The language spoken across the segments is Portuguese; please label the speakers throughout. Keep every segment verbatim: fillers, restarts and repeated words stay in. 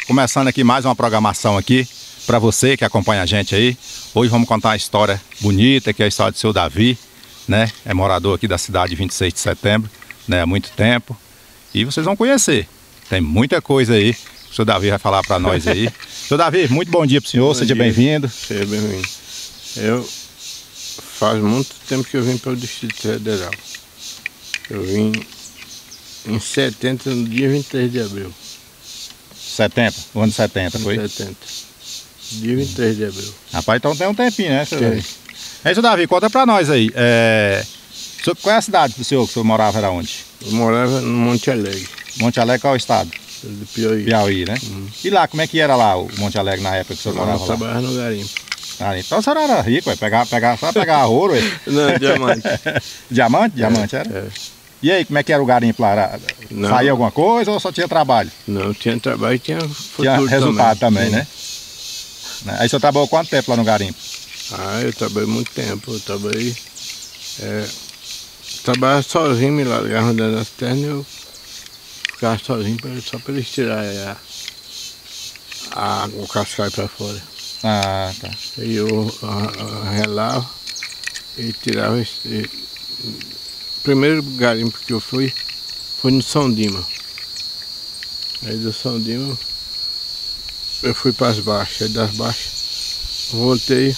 Speaker 1: começando aqui mais uma programação aqui para você que acompanha a gente aí. Hoje vamos contar uma história bonita, que é a história do seu Davi, né? É morador aqui da cidade de vinte e seis de setembro, né? Há muito tempo. E vocês vão conhecer. Tem muita coisa aí que o seu Davi vai falar para nós aí. Seu Davi, muito bom dia para o senhor, bom seja bem-vindo.
Speaker 2: Seja bem-vindo. Eu faz muito tempo que eu vim para o Distrito Federal. Eu vim em setenta, no dia vinte e três de abril.
Speaker 1: setenta? O ano de setenta, foi?
Speaker 2: setenta. Dia vinte e três de abril.
Speaker 1: Rapaz, então tem um tempinho, né, seu
Speaker 2: Tem.
Speaker 1: Davi? Aí, seu Davi, conta pra nós aí. É... Qual é a cidade do senhor que o senhor morava? Era onde?
Speaker 2: Eu morava no Monte Alegre.
Speaker 1: Monte Alegre, qual é o estado?
Speaker 2: Do Piauí.
Speaker 1: Piauí, né?
Speaker 2: Uhum.
Speaker 1: E lá, como é que era lá o Monte Alegre na época que o senhor
Speaker 2: Eu
Speaker 1: morava lá?
Speaker 2: trabalhava no garimpo.
Speaker 1: Ah, então o senhor era rico, ué. Pegar, pegar, só pegar ouro, ué.
Speaker 2: Não, diamante.
Speaker 1: Diamante? Diamante
Speaker 2: É,
Speaker 1: era?
Speaker 2: é.
Speaker 1: E aí, como é que era o garimpo lá? Era...
Speaker 2: Não.
Speaker 1: Saía alguma coisa ou só tinha trabalho?
Speaker 2: Não, tinha trabalho e tinha futuro
Speaker 1: Tinha resultado também,
Speaker 2: também.
Speaker 1: né? Aí o senhor trabalhou quanto tempo lá no garimpo?
Speaker 2: Ah, eu trabalhei muito tempo. Eu trabalhei... É, trabalhava sozinho, me largava dentro das terras e eu ficava sozinho pra, só para eles tirarem a, a, o cascalho para fora.
Speaker 1: Ah, tá.
Speaker 2: Aí eu ah, ah, relava e tirava esse... O primeiro garimpo que eu fui foi no São Dima. Aí do São Dima eu fui para as baixas, aí das baixas voltei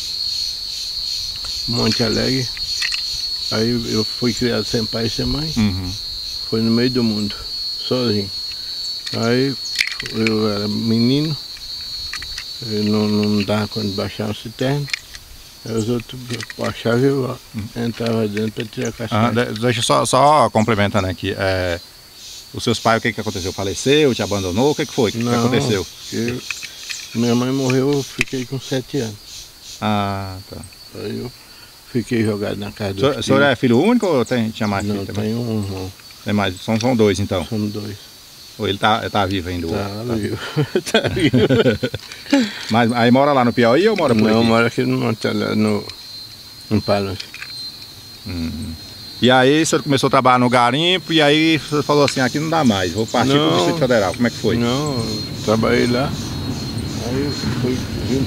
Speaker 2: Monte Alegre. Aí eu fui criado sem pai e sem mãe.
Speaker 1: Uhum.
Speaker 2: Foi no meio do mundo, sozinho. Aí eu era menino, eu não, não dava quando baixar o cisterno. Aí os outros baixavam e eu entrava dentro para tirar a cascalho.
Speaker 1: Ah, de- deixa eu só, só complementando aqui. É, os seus pais, o que que aconteceu? Faleceu, te abandonou? O que que foi? O que, que
Speaker 2: Não,
Speaker 1: aconteceu?
Speaker 2: eu- minha mãe morreu, eu fiquei com sete anos.
Speaker 1: Ah, tá.
Speaker 2: Aí eu fiquei jogado na casa
Speaker 1: O
Speaker 2: do
Speaker 1: senhor, o senhor é filho único ou tem, tinha mais
Speaker 2: Não,
Speaker 1: filho também?
Speaker 2: tem um irmão,
Speaker 1: Tem mais, são, são dois então.
Speaker 2: somos dois.
Speaker 1: Ou ele tá, ele tá vivo ainda? o
Speaker 2: Tá,
Speaker 1: outro?
Speaker 2: viu? Tá vivo.
Speaker 1: Mas aí mora lá no Piauí ou mora por
Speaker 2: Não,
Speaker 1: aqui?
Speaker 2: mora aqui no Monte Alegre, no, no Palanque.
Speaker 1: Uhum. E aí o senhor começou a trabalhar no garimpo e aí o senhor falou assim, aqui não dá mais, vou partir para o
Speaker 2: Não.
Speaker 1: Distrito Federal. Como é que foi?
Speaker 2: Não, eu trabalhei lá, aí eu fui, vim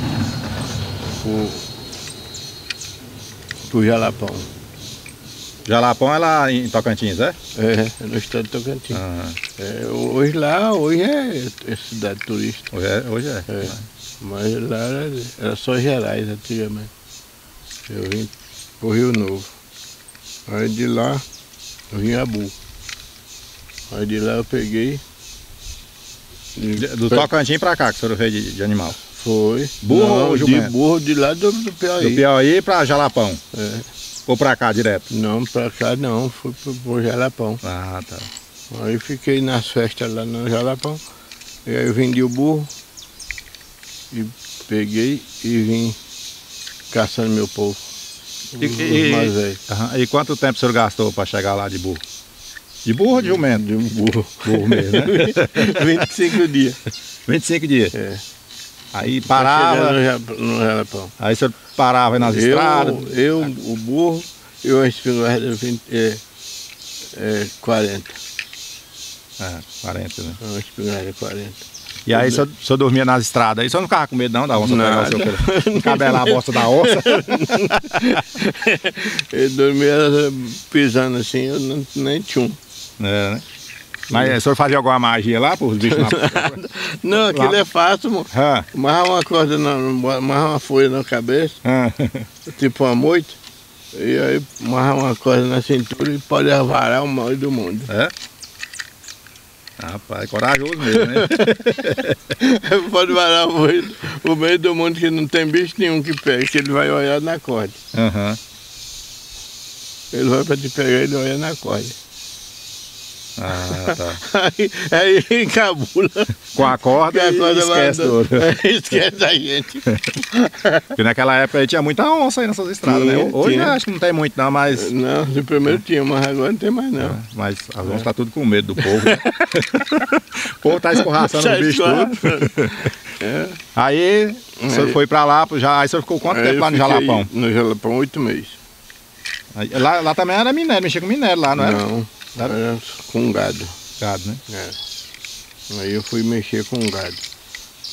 Speaker 2: pro, pro Jalapão.
Speaker 1: Jalapão é lá em Tocantins, é?
Speaker 2: É, é no estado de Tocantins.
Speaker 1: Ah,
Speaker 2: É, hoje lá, hoje é, é cidade turística.
Speaker 1: hoje é. Hoje é.
Speaker 2: É, mas lá era, era só Gerais antigamente. Eu vim pro Rio Novo. Aí de lá eu vim a Burro. Aí de lá eu peguei. e
Speaker 1: De- Do
Speaker 2: pe-
Speaker 1: Tocantins pra cá que o senhor veio de, de animal.
Speaker 2: Foi.
Speaker 1: Burro
Speaker 2: Não,
Speaker 1: ou
Speaker 2: de
Speaker 1: jumento?
Speaker 2: burro de lá do, do Piauí.
Speaker 1: Do Piauí pra Jalapão.
Speaker 2: É.
Speaker 1: Ou pra cá direto?
Speaker 2: Não, pra cá não, fui pro, pro Jalapão.
Speaker 1: Ah, tá.
Speaker 2: Aí fiquei nas festas lá no Jalapão. E aí eu vendi o burro. E peguei e vim caçando meu povo.
Speaker 1: E,
Speaker 2: os
Speaker 1: e-
Speaker 2: mais velhos.
Speaker 1: aham. E quanto tempo o senhor gastou pra chegar lá de burro? De burro ou de jumento?
Speaker 2: De um burro.
Speaker 1: Burro mesmo, né?
Speaker 2: vinte e cinco dias.
Speaker 1: vinte e cinco dias.
Speaker 2: É.
Speaker 1: Aí
Speaker 2: Pra
Speaker 1: parava,
Speaker 2: chegar no Ja- no Jalapão.
Speaker 1: aí o senhor parava aí nas
Speaker 2: Eu,
Speaker 1: estradas.
Speaker 2: eu, o burro, eu a espingarda vinte, é, é, quarenta.
Speaker 1: É, quarenta, né?
Speaker 2: Uma espingarda quarenta.
Speaker 1: E aí o senhor, o senhor dormia nas estradas. Aí o senhor não ficava com medo não da onça pegar o
Speaker 2: Nada.
Speaker 1: seu pelo? Encabelar a bosta da onça?
Speaker 2: Eu dormia pisando assim, eu não, nem tinha um.
Speaker 1: É, né? Mas o senhor fazia alguma magia lá para os bichos lá?
Speaker 2: Não, aquilo
Speaker 1: Lá.
Speaker 2: é fácil, mano.
Speaker 1: Ah,
Speaker 2: Amarrar uma corda, na, amarrar uma folha na cabeça,
Speaker 1: ah.
Speaker 2: tipo uma moita, e aí amarrar uma corda na cintura e pode avarar o mal do mundo.
Speaker 1: É? Rapaz, corajoso mesmo, né?
Speaker 2: Pode varar o meio, o meio do mundo que não tem bicho nenhum que pega, que ele vai olhar na corda.
Speaker 1: Aham.
Speaker 2: Ele vai para te pegar, ele olha na corda.
Speaker 1: Ah, tá.
Speaker 2: Aí, aí encabula.
Speaker 1: Com a corda,
Speaker 2: Que a
Speaker 1: e
Speaker 2: corda
Speaker 1: esquece
Speaker 2: vai-
Speaker 1: tudo.
Speaker 2: Esquece a gente.
Speaker 1: Porque naquela época aí tinha muita onça aí nessas estradas, né?
Speaker 2: Tinha,
Speaker 1: Hoje
Speaker 2: tinha.
Speaker 1: acho que não tem muito não, mas...
Speaker 2: Não, de primeiro tinha, mas agora não tem mais não.
Speaker 1: Mas as onças tá tudo com medo do povo, né? O povo tá escorraçando
Speaker 2: Tá
Speaker 1: o bicho tudo.
Speaker 2: escorraçando. É.
Speaker 1: Aí o senhor
Speaker 2: Aí-
Speaker 1: foi pra lá, já, aí o senhor ficou quanto
Speaker 2: Aí
Speaker 1: tempo
Speaker 2: eu
Speaker 1: lá no
Speaker 2: fiquei
Speaker 1: Jalapão?
Speaker 2: No Jalapão, oito meses.
Speaker 1: Aí, lá, lá também era minério, mexia com minério lá, não era?
Speaker 2: Não, era com gado.
Speaker 1: Gado, né?
Speaker 2: É. Aí eu fui mexer com gado.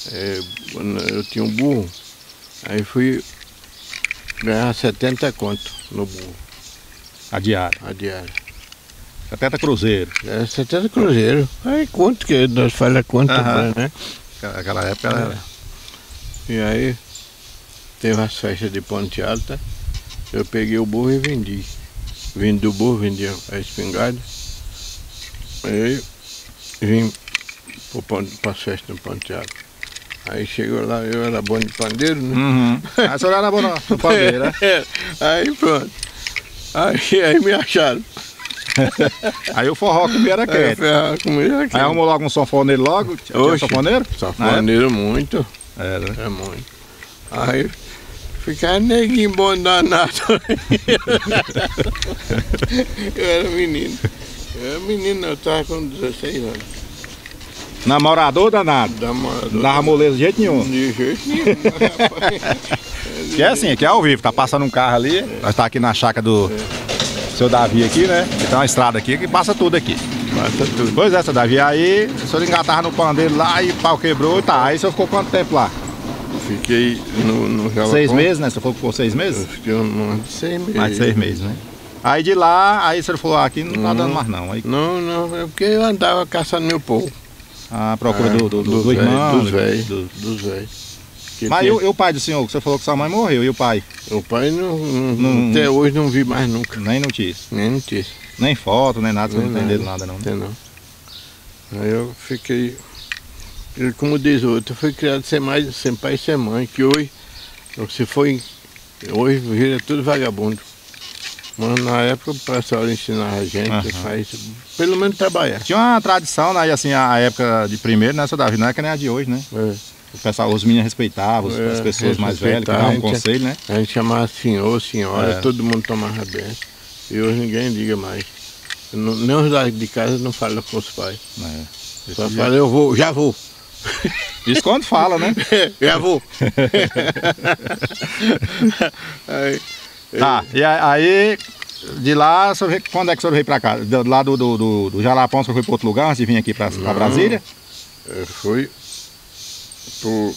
Speaker 2: é, eu tinha um burro, aí fui ganhar setenta conto no burro.
Speaker 1: A diária?
Speaker 2: A diária.
Speaker 1: setenta cruzeiro?
Speaker 2: É, setenta cruzeiro. Aí quanto que nós fazemos a conta,
Speaker 1: Aham.
Speaker 2: né?
Speaker 1: Aquela época era...
Speaker 2: E aí, teve as festas de Ponte Alta, eu peguei o burro e vendi. Vim do burro, vendi a espingarda. Aí vim para as festas de Ponte Alta. Aí chegou lá, eu era bom de pandeiro, né?
Speaker 1: Uhum. Aí a senhora era bom no, no pandeiro, né?
Speaker 2: Aí pronto. Aí, aí me acharam.
Speaker 1: Aí o forró comigo era quente.
Speaker 2: Aí, comigo era quente.
Speaker 1: Aí arrumou logo um sanfoneiro logo? Tinha um sanfoneiro?
Speaker 2: Sanfoneiro muito.
Speaker 1: É, né?
Speaker 2: É muito. Aí ficava neguinho bom danado. Eu era menino. Eu era menino, eu estava com dezesseis anos.
Speaker 1: Namorador danado?
Speaker 2: Namorador.
Speaker 1: Não dava moleza de jeito nenhum?
Speaker 2: De jeito nenhum, rapaz.
Speaker 1: Que é assim, que é ao vivo, tá passando um carro ali, é. Nós tá aqui na chácara do é. seu Davi aqui, né? Que tem uma estrada aqui que passa tudo aqui.
Speaker 2: Passa tudo.
Speaker 1: Pois é, seu Davi, aí o senhor engatava no pandeiro lá e o pau quebrou e tá. Aí o senhor ficou quanto tempo lá?
Speaker 2: Fiquei no, no Jalapão.
Speaker 1: Seis meses, né? Você falou que ficou seis meses?
Speaker 2: Eu fiquei mais de seis meses.
Speaker 1: Mais de seis meses, né? Aí de lá, aí o senhor falou, ah, aqui não, não tá dando mais não. Aí...
Speaker 2: Não, não, é porque eu andava caçando meu povo.
Speaker 1: Ah, procura é, do, do, do, do
Speaker 2: véio,
Speaker 1: irmão?
Speaker 2: Dos velhos.
Speaker 1: Do...
Speaker 2: Dos velhos.
Speaker 1: Mas tem... e, o, e o pai do senhor? Que você falou que sua mãe morreu, e o pai?
Speaker 2: O pai não, não, não até hoje não vi mais nunca.
Speaker 1: Nem notícia?
Speaker 2: Nem notícia.
Speaker 1: Nem foto, nem nada, você
Speaker 2: nem
Speaker 1: não tem dele nada não?
Speaker 2: Tem não. Aí eu fiquei, como diz o outro, eu fui criado sem, mais, sem pai e sem mãe, que hoje, se foi, hoje vira tudo vagabundo. Mas na época o pessoal ensinava a gente, uhum. faz, pelo menos trabalhar.
Speaker 1: Tinha uma tradição, né, assim, a época de primeiro, né, seu Davi, não é que nem a de hoje, né?
Speaker 2: É.
Speaker 1: O pessoal, os meninos respeitavam, é, as pessoas mais velhas, que davam um conselho, né?
Speaker 2: A gente chamava senhor, senhora, é. todo mundo tomava benção. E hoje ninguém liga mais. Não, nem os lá de casa não falam com os pais. É. Só fala, eu vou, já vou.
Speaker 1: Isso quando fala, né?
Speaker 2: Já vou. Aí,
Speaker 1: tá, e aí, de lá, quando é que o senhor veio pra cá? Do lá do, do, do, do Jalapão, o senhor foi para outro lugar antes de vir aqui pra, pra Brasília?
Speaker 2: Eu fui pro,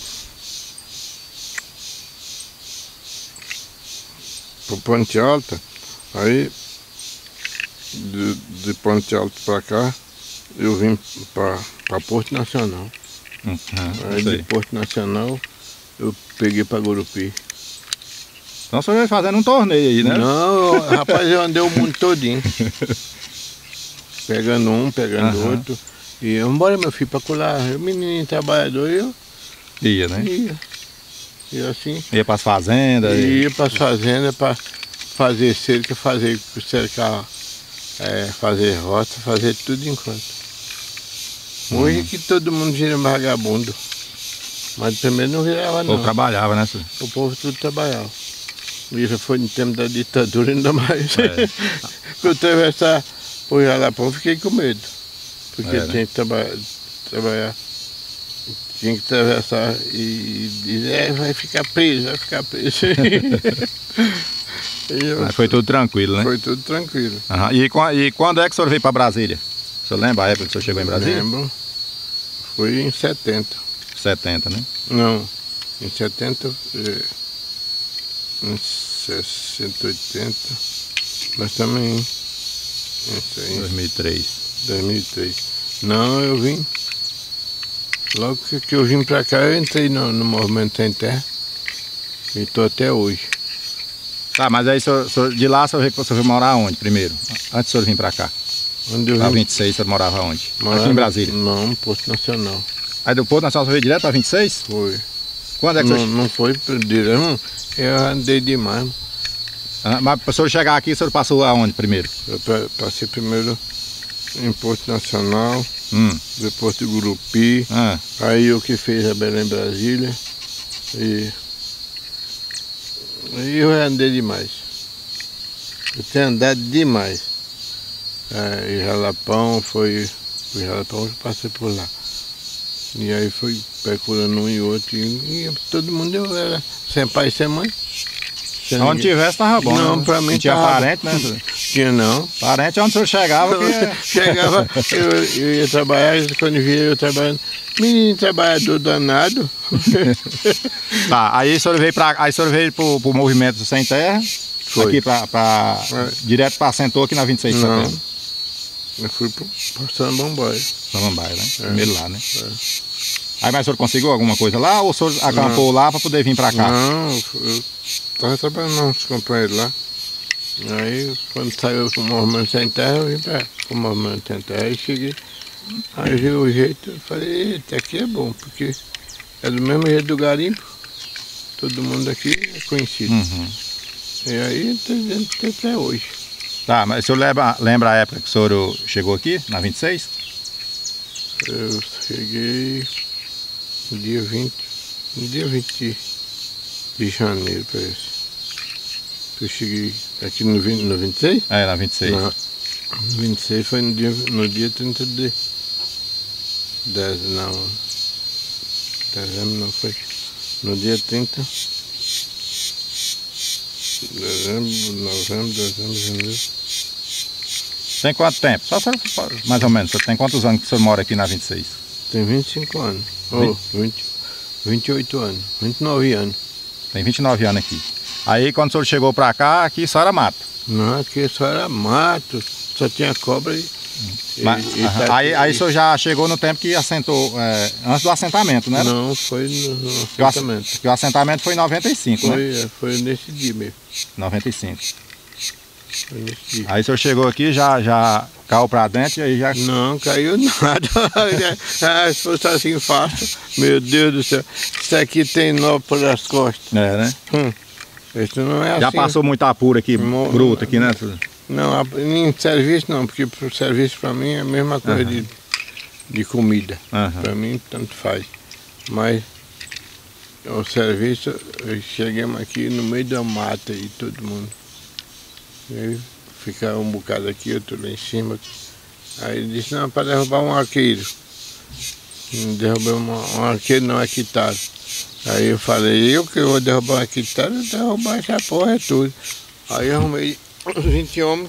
Speaker 2: pro Ponte Alta, aí de, de Ponte Alta pra cá, eu vim pra, pra Porto Nacional.
Speaker 1: Uhum,
Speaker 2: aí de Porto Nacional, eu peguei pra Gurupi.
Speaker 1: Então o senhor vai fazendo um torneio aí, né?
Speaker 2: Não, rapaz, eu andei o mundo todinho. Pegando um, pegando uhum. outro. E eu, embora meu filho, pra colar, eu menino trabalhador, eu
Speaker 1: ia, né?
Speaker 2: Ia. E assim.
Speaker 1: Ia pras fazendas?
Speaker 2: Ia, ia pras fazendas pra fazer cerca, fazer cercar, é, fazer roça, fazer tudo enquanto. Hoje hum. que todo mundo vira vagabundo. Mas primeiro não virava não. O
Speaker 1: povo trabalhava, né, senhor?
Speaker 2: O povo tudo trabalhava. E já foi no tempo da ditadura ainda mais. É. Eu atravessar por Jalapão, fiquei com medo. Porque é, né? tinha que trabalhar, trabalhar, tinha que atravessar e dizer, é, vai ficar preso, vai ficar preso. eu,
Speaker 1: Mas foi tudo tranquilo, né?
Speaker 2: Foi tudo tranquilo.
Speaker 1: Uhum. E, e quando é que o senhor veio para Brasília? O senhor lembra a época que o senhor chegou em Brasília?
Speaker 2: Lembro. Foi em setenta.
Speaker 1: setenta, né?
Speaker 2: Não, em setenta, em sessenta, oitenta, mas também em
Speaker 1: dois mil e três.
Speaker 2: dois mil e três. Não, eu vim. Logo que, que eu vim pra cá, eu entrei no, no Movimento Sem Terra. E estou até hoje.
Speaker 1: Tá, mas aí senhor, senhor, de lá o senhor foi morar onde primeiro? Antes do senhor vir pra cá?
Speaker 2: Onde eu vim?
Speaker 1: Pra vinte e seis, você morava onde?
Speaker 2: Morava,
Speaker 1: aqui em Brasília?
Speaker 2: Não, no Porto Nacional.
Speaker 1: Aí do Porto Nacional você veio direto pra vinte e seis?
Speaker 2: Foi.
Speaker 1: Quando é que
Speaker 2: não,
Speaker 1: você...
Speaker 2: não foi direto, eu andei demais.
Speaker 1: Ah, mas para o senhor chegar aqui, o senhor passou aonde primeiro?
Speaker 2: Eu passei primeiro em Porto Nacional,
Speaker 1: hum.
Speaker 2: depois de Gurupi,
Speaker 1: ah.
Speaker 2: aí eu que fiz a Belém Brasília, e, e eu andei demais. Eu tenho andado demais. É, e Jalapão foi, o Jalapão eu passei por lá. E aí fui procurando um e outro, e, e todo mundo eu era sem pai e sem mãe.
Speaker 1: Onde tivesse tava bom.
Speaker 2: Não,
Speaker 1: né?
Speaker 2: pra mim
Speaker 1: não tinha
Speaker 2: tava,
Speaker 1: parente, né?
Speaker 2: Tinha não.
Speaker 1: Parente onde o senhor chegava que...
Speaker 2: Chegava, eu, eu ia trabalhar, quando via eu trabalhando, menino trabalhador danado.
Speaker 1: Tá, aí o senhor veio, pra, aí o senhor veio pro, pro movimento do Sem Terra,
Speaker 2: Foi.
Speaker 1: aqui pra, pra,
Speaker 2: É.
Speaker 1: direto para Assentou aqui na vinte e seis de
Speaker 2: Não.
Speaker 1: setembro.
Speaker 2: Eu fui pro Samambaia.
Speaker 1: Samambaia, né?
Speaker 2: É.
Speaker 1: Primeiro lá, né?
Speaker 2: É.
Speaker 1: Aí, mas o senhor conseguiu alguma coisa lá ou o senhor acampou lá para poder vir para cá?
Speaker 2: Não, eu estava trabalhando com os companheiros lá. Aí, quando saiu o movimento Sem Terra, eu vim para o movimento Sem Terra e cheguei. Aí vi o jeito, eu falei, eita, aqui é bom, porque é do mesmo jeito do garimpo. Todo mundo aqui é conhecido.
Speaker 1: Uhum.
Speaker 2: E aí, estou dizendo que até hoje.
Speaker 1: Tá, mas o senhor lembra, lembra a época que o senhor chegou aqui, na vinte e seis?
Speaker 2: Eu cheguei no dia vinte, no dia vinte de janeiro, parece. Eu cheguei aqui no, vinte, no vinte e seis?
Speaker 1: É, na vinte e seis.
Speaker 2: Não, no vinte e seis foi no dia, no dia trinta de dezembro, não. Dezembro não foi. No dia trinta. Dezembro, novembro, dezembro, janeiro.
Speaker 1: Tem quanto tempo? Só o senhor, mais ou menos. O senhor tem quantos anos que o senhor mora aqui na vinte e seis?
Speaker 2: Tem vinte e cinco anos. Ou oh, vinte, vinte e oito anos. vinte e nove anos.
Speaker 1: Tem vinte e nove anos aqui. Aí quando o senhor chegou pra cá, aqui só era mato.
Speaker 2: Não, aqui só era mato, só tinha cobra e...
Speaker 1: Mas,
Speaker 2: e, e
Speaker 1: tá, aí, aí o senhor já chegou no tempo que assentou, é, antes do assentamento, né?
Speaker 2: Não, foi no, no
Speaker 1: que
Speaker 2: assentamento.
Speaker 1: O, que o assentamento foi em noventa e cinco,
Speaker 2: foi,
Speaker 1: né?
Speaker 2: É, foi nesse dia mesmo.
Speaker 1: noventa e cinco.
Speaker 2: Foi nesse dia.
Speaker 1: Aí o senhor chegou aqui, já, já caiu pra dentro e aí já...
Speaker 2: Não, caiu nada. Ah, se fosse assim fácil, meu Deus do céu. Isso aqui tem nó pelas costas.
Speaker 1: É, né?
Speaker 2: Hum. Isso não é
Speaker 1: Já
Speaker 2: assim.
Speaker 1: passou muita apura aqui,
Speaker 2: Mo-
Speaker 1: bruta aqui, né?
Speaker 2: Não, a- em serviço não, porque pro serviço para mim é a mesma coisa
Speaker 1: Aham.
Speaker 2: de, de comida.
Speaker 1: Aham.
Speaker 2: Para mim tanto faz. Mas o serviço, chegamos aqui no meio da mata e todo mundo. E aí ficava um bocado aqui, outro lá em cima. Aí ele disse, não, para derrubar um arqueiro. Derrubei um, um arqueiro não equitado. Aí eu falei, eu que eu vou derrubar um equitado, eu vou derrubar essa porra é tudo. Aí eu arrumei uns vinte homens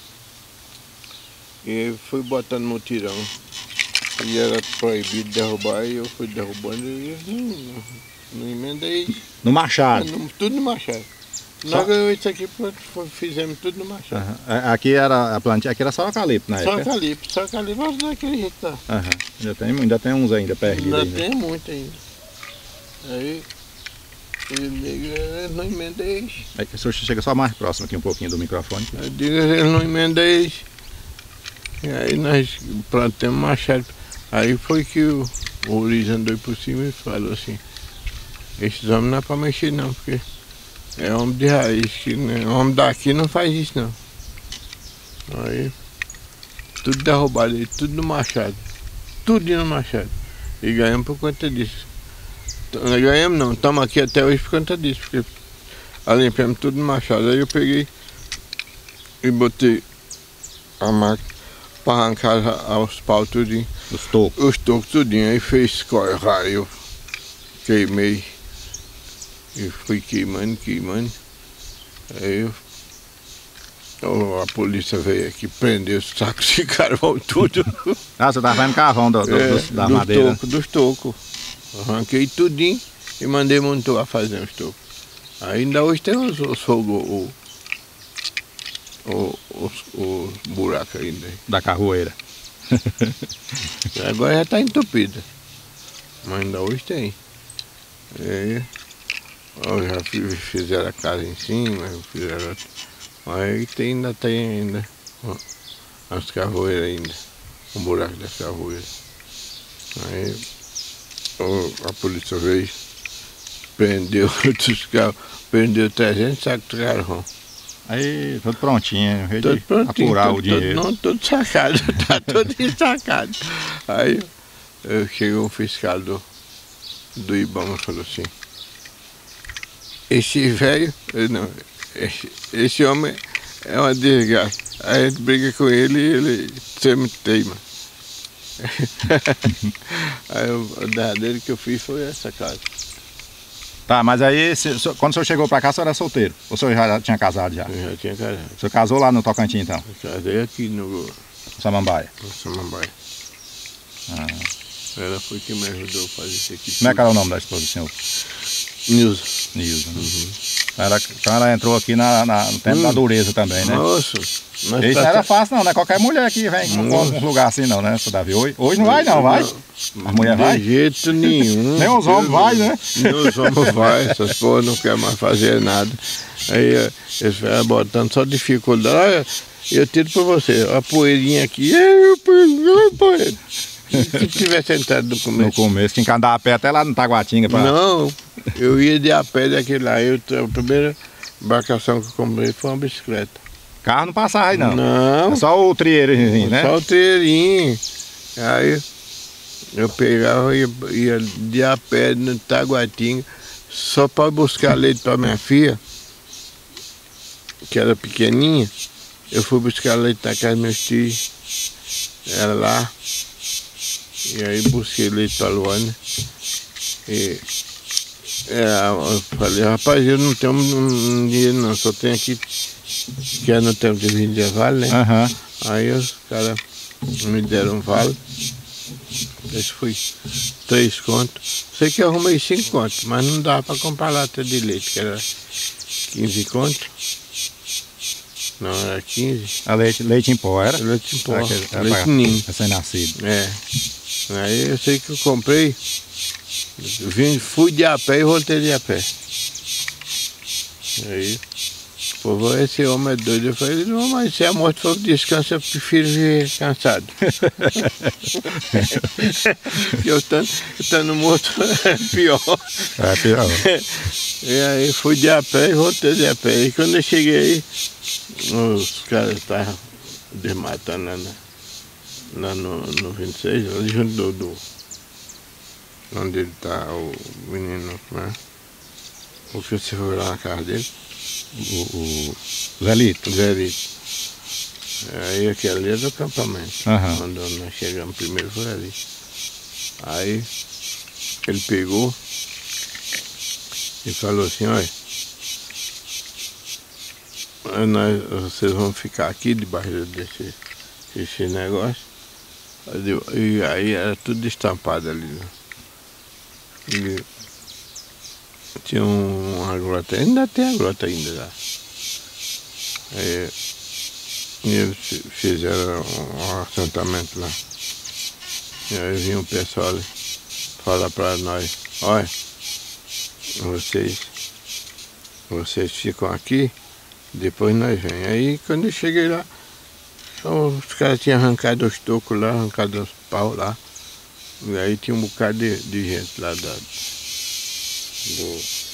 Speaker 2: e fui botando mutirão. E era proibido derrubar, e eu fui derrubando e eu não, não emendei.
Speaker 1: No machado.
Speaker 2: No- Tudo no machado.
Speaker 1: Só-
Speaker 2: Nós ganhamos isso aqui, pronto, foi- fizemos tudo no machado.
Speaker 1: Aham. Aqui era a plantinha, aqui era só eucalipto na
Speaker 2: Só
Speaker 1: época.
Speaker 2: eucalipto, só eucalipto, mas daquele jeito tá.
Speaker 1: Aham. Ainda, tem, ainda tem uns ainda perdidos
Speaker 2: Ainda
Speaker 1: ainda.
Speaker 2: tem muito ainda. Aí, eu digo, eu não emendei.
Speaker 1: Aí o senhor chega só mais próximo aqui um pouquinho do microfone.
Speaker 2: Eu digo, eu não emendei. E aí nós plantamos machado. Aí foi que o, o Uriz andou por cima e falou assim, esses homens não é para mexer não, porque é homem de raiz, que, né, homem daqui não faz isso não. Aí, tudo derrubado aí, tudo no machado. Tudo no machado. E ganhamos por conta disso. Nós ganhamos não, estamos aqui até hoje por conta disso, porque limpamos tudo no machado. Aí eu peguei e botei a máquina para arrancar os paus tudinho,
Speaker 1: Os tocos.
Speaker 2: os tocos tudinho. Aí fez corra, aí eu queimei. E fui queimando, queimando. Aí eu, oh, a polícia veio aqui, prendeu os sacos de carvão tudo.
Speaker 1: Ah, você tava vendo carvão do, do,
Speaker 2: É,
Speaker 1: dos- da
Speaker 2: dos
Speaker 1: madeira.
Speaker 2: tocos, dos tocos. Arranquei tudinho e mandei montar fazer os tocos. Ainda hoje tem os, os fogos, o, o, os, os buracos ainda.
Speaker 1: Da carroeira.
Speaker 2: Agora já está entupida. Mas ainda hoje tem. Aí, ó, já fiz- fizeram a casa em cima, fizeram outra. Mas aí tem, ainda tem ainda ó, as carroeiras ainda. O buraco das carroeiras. Aí ó, a polícia veio, prendeu outros carros, prendeu trezentos sacos de carvão.
Speaker 1: Aí, tudo prontinho, jeito
Speaker 2: Todo
Speaker 1: de
Speaker 2: prontinho,
Speaker 1: apurar
Speaker 2: todo,
Speaker 1: o dinheiro.
Speaker 2: Todo, não, todo sacado, tá todo ensacado. Aí eu, chegou um fiscal do, do Ibama e falou assim, esse velho, eu não, esse, esse homem é uma desgraça. Aí a gente briga com ele e ele sempre teima. Aí o- a derradeira que eu fiz foi essa casa.
Speaker 1: Tá, mas aí, se, quando o senhor chegou pra cá, o senhor era solteiro? Ou o senhor já tinha casado já?
Speaker 2: Eu já tinha casado.
Speaker 1: O senhor casou lá no Tocantins, então?
Speaker 2: Eu casei aqui no
Speaker 1: Samambaia?
Speaker 2: no Samambaia.
Speaker 1: Ah.
Speaker 2: Ela foi que me ajudou a fazer isso aqui.
Speaker 1: Como é que era o nome da esposa do senhor?
Speaker 2: Nilza.
Speaker 1: Nilza. Né?
Speaker 2: Uhum.
Speaker 1: Ela, então ela entrou aqui na, na, no tempo hum. da dureza também, né?
Speaker 2: Nossa.
Speaker 1: Isso não era fácil não, não é qualquer mulher que vem com um lugar assim não, né, seu Davi? Hoje, hoje não vai não, vai? As mulheres vai?
Speaker 2: De jeito nenhum.
Speaker 1: Nem os homens vai, né?
Speaker 2: Nem os homens vai, essas porra não querem mais fazer nada. Aí eles vão botando só dificuldade. Eu tiro pra você, a poeirinha aqui, eu poeira. Se tivesse entrado no começo.
Speaker 1: No começo, tinha que andar a pé até lá no Taguatinga. Pra...
Speaker 2: Não, eu ia de a pé daquele lá. Eu, a primeira embarcação que eu comprei foi uma bicicleta.
Speaker 1: Carro não passava aí não?
Speaker 2: Não.
Speaker 1: É só o trieirinho, né?
Speaker 2: Só o trieirinho. Aí eu pegava e ia, ia de a pé no Taguatinga só para buscar leite para minha filha, que era pequenininha. Eu fui buscar leite na casa dos meus tios. Era lá. E aí busquei leite para a Luana. E é, eu falei, rapaz, eu não tenho um dinheiro não, só tenho aqui, que é no tempo de vir de vale, né?
Speaker 1: Uhum.
Speaker 2: Aí os caras me deram um vale. Esse foi três contos. Sei que eu arrumei cinco contos, mas não dava para comprar lata de leite, que era quinze contos. Não, era quinze.
Speaker 1: A leite, leite em pó, era?
Speaker 2: Leite em pó,
Speaker 1: era que, era
Speaker 2: leite ninho.
Speaker 1: Recém-nascido.
Speaker 2: É. Aí eu sei que eu comprei, vim, fui de a pé e voltei de a pé. Aí, o povo, esse homem é doido. Eu falei, não, mas se a morte for descanso, eu prefiro viver cansado. eu estando, estando morto é pior.
Speaker 1: É pior.
Speaker 2: E aí fui de a pé e voltei de a pé. E quando eu cheguei aí, os caras estavam desmatando lá, né? Lá no, no vinte e seis, lá junto do, do onde ele tá, o menino, né? O que você foi lá na casa dele?
Speaker 1: O, o Zelito.
Speaker 2: Zelito. Aí aquele ali é do acampamento.
Speaker 1: Uhum.
Speaker 2: Quando nós chegamos primeiro foi ali. Aí ele pegou e falou assim, olha, nós, vocês vão ficar aqui debaixo desse, desse negócio. E aí era tudo estampado ali, né? E tinha uma grota, ainda tem a grota ainda lá. Aí, e eles fizeram um assentamento lá. E aí vinha o pessoal falar para nós, olha, vocês, vocês ficam aqui, depois nós vem. Aí quando eu cheguei lá, os caras tinham arrancado os tocos lá, arrancado os pau lá. E aí tinha um bocado de, de gente lá da, do,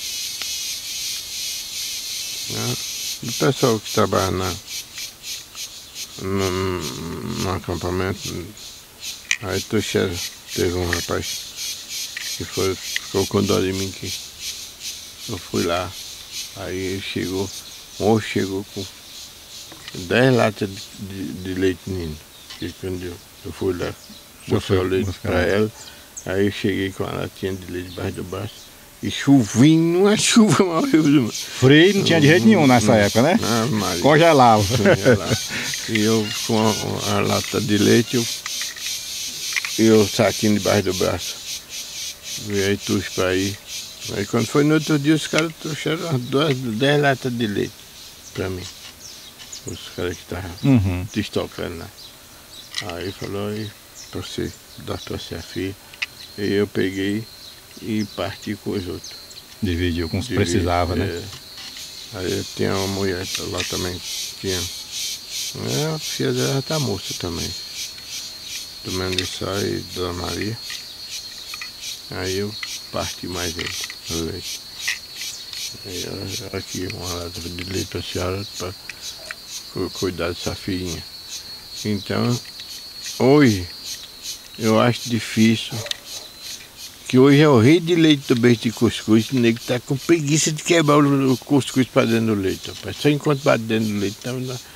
Speaker 2: né, do pessoal que trabalha na, no, no acampamento. Aí trouxeram, teve um rapaz que foi, ficou com dó de mim que eu fui lá. Aí ele chegou, hoje chegou com dez latas de, de, de leite ninho. E quando eu, eu fui lá, mostrei o leite para ela, aí eu cheguei com a latinha de leite debaixo do braço. E chuvinho, uma chuva maravilhosa.
Speaker 1: Frio não tinha de jeito nenhum nessa época, né?
Speaker 2: Ah, Maria.
Speaker 1: Congelava.
Speaker 2: Congelava. E eu com a, a lata de leite eu, e o saquinho debaixo do braço. E aí trouxe para ir. Aí quando foi no outro dia, os caras trouxeram duas, dez latas de leite para mim. Os caras que estavam
Speaker 1: uhum.
Speaker 2: te estocando lá. Aí falou, aí, pra você, dá pra você a filha. E eu peguei e parti com os outros.
Speaker 1: Dividiu como se
Speaker 2: Dividi,
Speaker 1: precisava,
Speaker 2: é.
Speaker 1: né?
Speaker 2: Aí tinha uma mulher lá também, tinha. É, a filha dela já tá moça também. Do Mendissá e Dona Maria. Aí eu parti mais ele, o leite. Aí aqui uma lata de leite pra senhora para cuidar dessa filhinha. Então, hoje, eu acho difícil, que hoje é o rei de leite do beijo de cuscuz, o nego tá com preguiça de quebrar o cuscuz para dentro do leite, rapaz. Só enquanto bate dentro do leite, tá,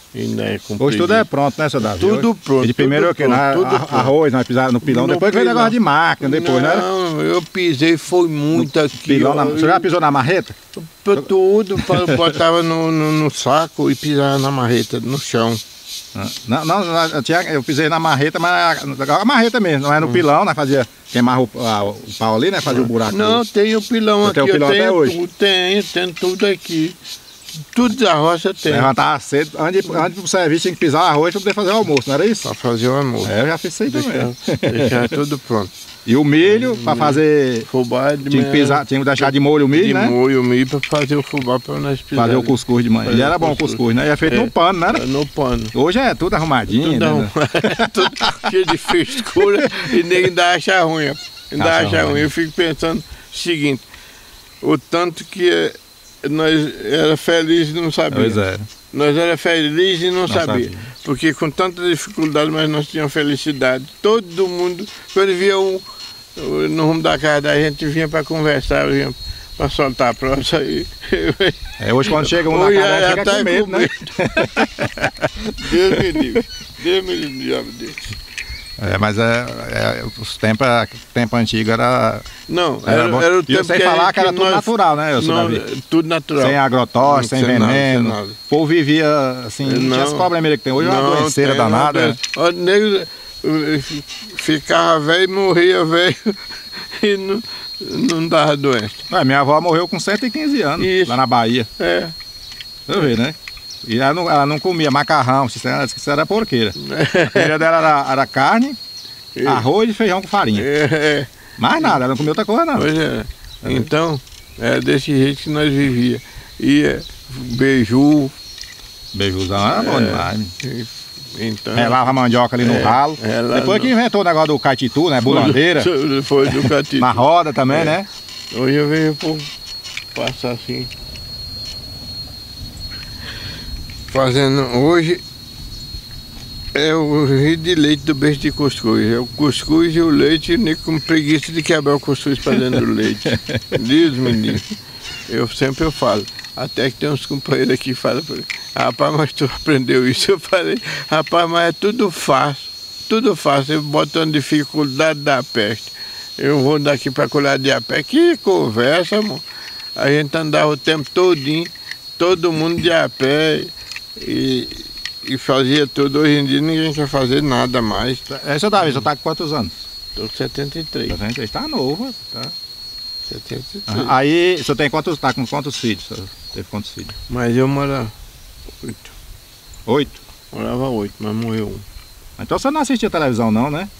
Speaker 2: Ainda é com
Speaker 1: Hoje tudo
Speaker 2: preguiça.
Speaker 1: é pronto, né, seu Davi?
Speaker 2: Tudo
Speaker 1: Hoje,
Speaker 2: pronto.
Speaker 1: de primeiro
Speaker 2: tudo
Speaker 1: o quê? Na,
Speaker 2: pronto, tudo
Speaker 1: a-
Speaker 2: pronto.
Speaker 1: arroz, nós pisamos no pilão,
Speaker 2: No
Speaker 1: depois veio
Speaker 2: pilão.
Speaker 1: negócio de máquina, depois, né?
Speaker 2: Não, eu pisei, foi muito aqui.
Speaker 1: Pilão na,
Speaker 2: ó,
Speaker 1: você já pisou na marreta?
Speaker 2: eu- tudo, pa- botava no, no, no saco e pisava na marreta, no chão.
Speaker 1: Não, não, eu, tinha, eu pisei na marreta, mas a, a marreta mesmo, não é no
Speaker 2: Hum.
Speaker 1: pilão, né? Fazia, queimava o, a- o pau ali, né? Fazia o buraco.
Speaker 2: Não, tem o pilão
Speaker 1: Você
Speaker 2: aqui,
Speaker 1: tem o pilão
Speaker 2: eu tenho
Speaker 1: até hoje?
Speaker 2: tudo, tenho, tenho tudo aqui. Tudo da roça tem.
Speaker 1: Levantava cedo, antes, de- antes do serviço tinha que pisar arroz para poder fazer o almoço, não era isso?
Speaker 2: Pra fazer o almoço.
Speaker 1: É, eu já fiz isso aí
Speaker 2: Deixar,
Speaker 1: também.
Speaker 2: deixar tudo pronto.
Speaker 1: E o milho, para fazer,
Speaker 2: Fubá de
Speaker 1: tinha que
Speaker 2: manhã,
Speaker 1: pisar, tinha que deixar de molho o milho,
Speaker 2: de
Speaker 1: né?
Speaker 2: molho o milho pra fazer o fubá pra nós pisar.
Speaker 1: Fazer o cuscuz de manhã.
Speaker 2: Fazer
Speaker 1: E era
Speaker 2: o
Speaker 1: bom o
Speaker 2: cuscuz.
Speaker 1: cuscuz, né? E é feito
Speaker 2: É.
Speaker 1: no pano, né?
Speaker 2: No pano.
Speaker 1: Hoje é tudo arrumadinho,
Speaker 2: Tudo,
Speaker 1: né?
Speaker 2: arrumado, tudo cheio de frescura e nem ainda acha ruim. Ainda
Speaker 1: Acha
Speaker 2: acha
Speaker 1: ruim.
Speaker 2: ruim. Eu fico pensando o seguinte, o tanto que eh, nós era feliz e não sabia.
Speaker 1: Pois é.
Speaker 2: Nós era feliz e não, sabia.
Speaker 1: sabia.
Speaker 2: Porque com tanta dificuldade, mas nós tínhamos felicidade. Todo mundo, quando via um no rumo da casa da gente, vinha para conversar, vinha para soltar a prova. Aí.
Speaker 1: É, hoje quando chega um na
Speaker 2: Hoje
Speaker 1: casa,
Speaker 2: já
Speaker 1: fica
Speaker 2: tá
Speaker 1: com medo,
Speaker 2: com
Speaker 1: né?
Speaker 2: Deus me livre. Deus me livre, diabo desse.
Speaker 1: É, mas é, é, os tempos, tempo antigo era.
Speaker 2: Não,
Speaker 1: Era
Speaker 2: era,
Speaker 1: bom.
Speaker 2: era o
Speaker 1: E
Speaker 2: tempo
Speaker 1: sem
Speaker 2: que a
Speaker 1: falar
Speaker 2: gente-
Speaker 1: que era tudo
Speaker 2: nós-
Speaker 1: natural, né, eu sou
Speaker 2: não,
Speaker 1: Davi?
Speaker 2: tudo natural.
Speaker 1: Sem agrotóxico, sem,
Speaker 2: Sem nada,
Speaker 1: veneno.
Speaker 2: sem nada.
Speaker 1: O povo vivia assim, não, tinha
Speaker 2: Não.
Speaker 1: esse problema que tem hoje, é uma
Speaker 2: Não,
Speaker 1: doenceira
Speaker 2: tem uma
Speaker 1: danada.
Speaker 2: doença. Ó, nego eh, ficava velho, morria velho e não, não dava doença.
Speaker 1: Ué, minha avó morreu com cento e quinze anos,
Speaker 2: Isso.
Speaker 1: lá na Bahia.
Speaker 2: É.
Speaker 1: Você vê, né? E ela não, ela não comia macarrão, isso era, isso era porqueira. A comida dela era, era carne, arroz e feijão com farinha.
Speaker 2: É, é.
Speaker 1: Mais nada, ela não comia outra coisa não.
Speaker 2: Pois é. Então, é desse jeito que nós vivíamos. Ia, beiju.
Speaker 1: Beijuzão era bom demais.
Speaker 2: Então,
Speaker 1: Relava a mandioca ali no
Speaker 2: É,
Speaker 1: ralo.
Speaker 2: rela
Speaker 1: Depois
Speaker 2: no-
Speaker 1: que inventou o negócio do caititu, né? Bulandeira.
Speaker 2: Foi, foi do catito.
Speaker 1: Na roda também,
Speaker 2: É.
Speaker 1: né?
Speaker 2: Hoje eu vejo o povo passar assim. Fazendo. Hoje é o rio de leite do beijo de cuscuz. É o cuscuz e o leite, nem com preguiça de quebrar o cuscuz para dentro do leite. Deus me livre. Eu sempre eu falo. Até que tem uns companheiros aqui que falam para mim, rapaz, mas tu aprendeu isso? Eu falei, rapaz, mas é tudo fácil. Tudo fácil. Eu botando dificuldade da peste. Eu vou daqui para colar de a pé. Que conversa, amor. A gente andava o tempo todinho, todo mundo de a pé e, e fazia tudo. Hoje em dia ninguém quer fazer nada mais.
Speaker 1: É, seu Davi, você tá com quantos anos?
Speaker 2: Estou com setenta e três.
Speaker 1: Você está novo, tá?
Speaker 2: setenta e três.
Speaker 1: Aí, você tem quantos, tá com quantos filhos? Você teve quantos filhos?
Speaker 2: Mas eu morava oito.
Speaker 1: Oito?
Speaker 2: Morava oito, mas morreu um.
Speaker 1: Então você não assistia televisão não, né?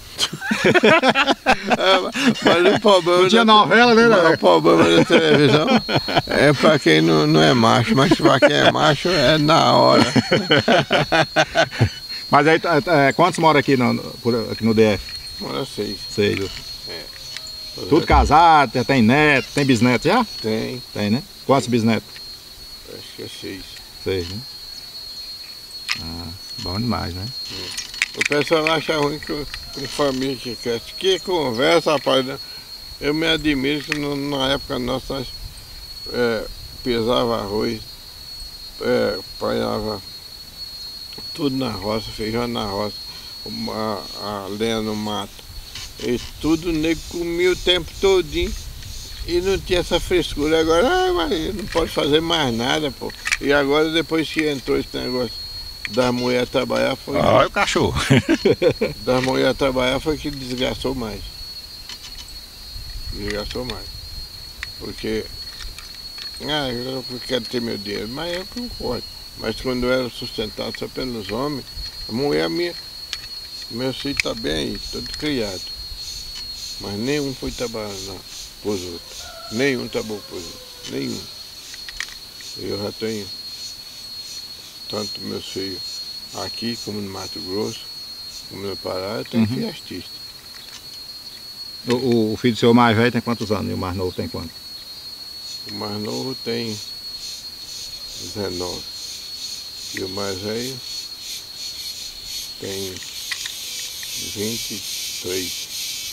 Speaker 2: Mas o problema
Speaker 1: Não tinha
Speaker 2: da-
Speaker 1: novela, né?
Speaker 2: mas o problema da televisão é para quem não, não é macho, mas para quem é macho é na hora.
Speaker 1: Mas aí, é, quantos moram aqui no, por, aqui no D F?
Speaker 2: Mora seis.
Speaker 1: Seis. Tudo casado, já tem neto, tem bisneto já?
Speaker 2: Tem,
Speaker 1: Tem, né? Quantos bisnetos?
Speaker 2: acho que é seis.
Speaker 1: Seis, né? Ah, bom demais, né?
Speaker 2: O pessoal acha ruim que com família que cresce. Que conversa, rapaz. né? Eu me admiro que no- na época nossa nós é, pesava arroz, é, apanhava tudo na roça, feijão na roça, uma- a lenha no mato. E tudo o nego comia o tempo todinho e não tinha essa frescura. Agora, ah, mas não pode fazer mais nada, pô. E agora depois que entrou esse negócio da mulher trabalhar foi.
Speaker 1: Olha o cachorro.
Speaker 2: Da mulher trabalhar foi que desgastou mais. Desgastou mais. Porque. Ah, eu quero ter meu dinheiro, mas eu concordo. Mas quando eu era sustentado só pelos homens, a mulher minha, meu filho está bem aí, todo criado. Mas nenhum foi trabalhar para os outros. Nenhum trabalhou para os outros. Nenhum. Eu já tenho tanto meus filhos aqui como no Mato Grosso, como no Pará, eu tenho
Speaker 1: Uhum.
Speaker 2: filho artista.
Speaker 1: O, o- o filho do seu mais velho tem quantos anos? E o mais novo tem quanto?
Speaker 2: O mais novo tem dezenove. E o mais velho tem vinte e três.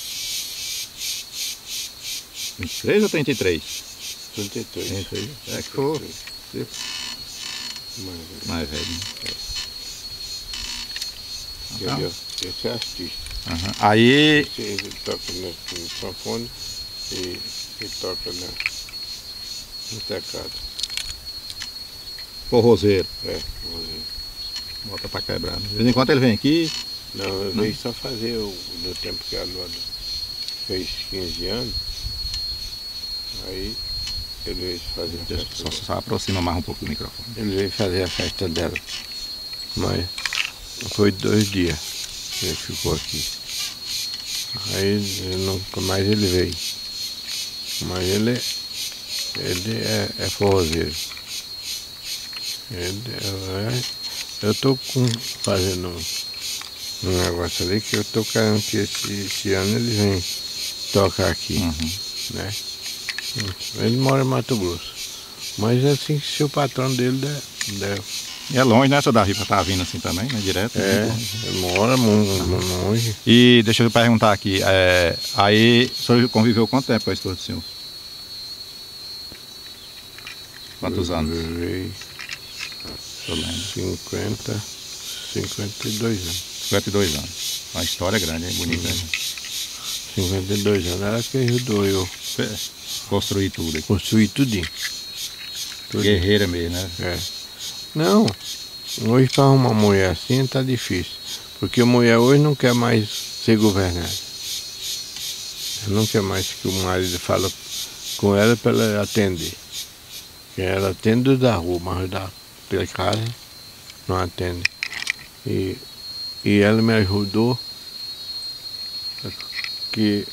Speaker 1: vinte e três ou trinta e três?
Speaker 2: trinta e três.
Speaker 1: trinta e três. É que for
Speaker 2: Mais velho.
Speaker 1: mais velho. Né?
Speaker 2: Entendeu? Esse é artista.
Speaker 1: Uhum. Aí...
Speaker 2: Esse, ele toca no, no sanfone e, e toca na, no teclado.
Speaker 1: Forrozeiro.
Speaker 2: É, forrozeiro.
Speaker 1: Bota pra quebrar. De vez em quando ele vem aqui.
Speaker 2: Não, eu veio só fazer o, no tempo que a Luana fez quinze anos. Aí ele veio fazer a
Speaker 1: Deixa,
Speaker 2: festa.
Speaker 1: só, só aproxima mais um pouco do microfone.
Speaker 2: Ele veio fazer a festa dela. Mas foi dois dias que ele ficou aqui. Aí nunca mais ele veio. Mas ele, ele é, é forrozeiro. Ele, é, eu estou fazendo um, um negócio ali que eu estou querendo que esse, esse ano ele vem tocar aqui.
Speaker 1: Uhum.
Speaker 2: Né? Ele mora em Mato Grosso. Mas assim, se o patrão dele der. der
Speaker 1: E é longe, né, seu Davi, pra estar vindo assim também, né, direto?
Speaker 2: é,
Speaker 1: Né?
Speaker 2: ele mora muito longe.
Speaker 1: E deixa eu perguntar aqui, é, aí o senhor conviveu quanto tempo com a esposa do senhor? Quantos
Speaker 2: eu
Speaker 1: anos?
Speaker 2: Vivei
Speaker 1: Eu lembro.
Speaker 2: cinquenta, cinquenta e dois anos.
Speaker 1: cinquenta e dois anos. Uma história grande, hein? Bonita. Hein?
Speaker 2: cinquenta e dois anos, ela que ajudou eu
Speaker 1: Construir tudo aqui.
Speaker 2: construir tudinho. Tudo.
Speaker 1: Guerreira mesmo, né?
Speaker 2: É. Não, hoje para uma mulher assim tá difícil. Porque a mulher hoje não quer mais ser governada. Ela não quer mais que o marido fala com ela para ela atender. Que ela atende da rua, mas da pela casa não atende. E, e ela me ajudou que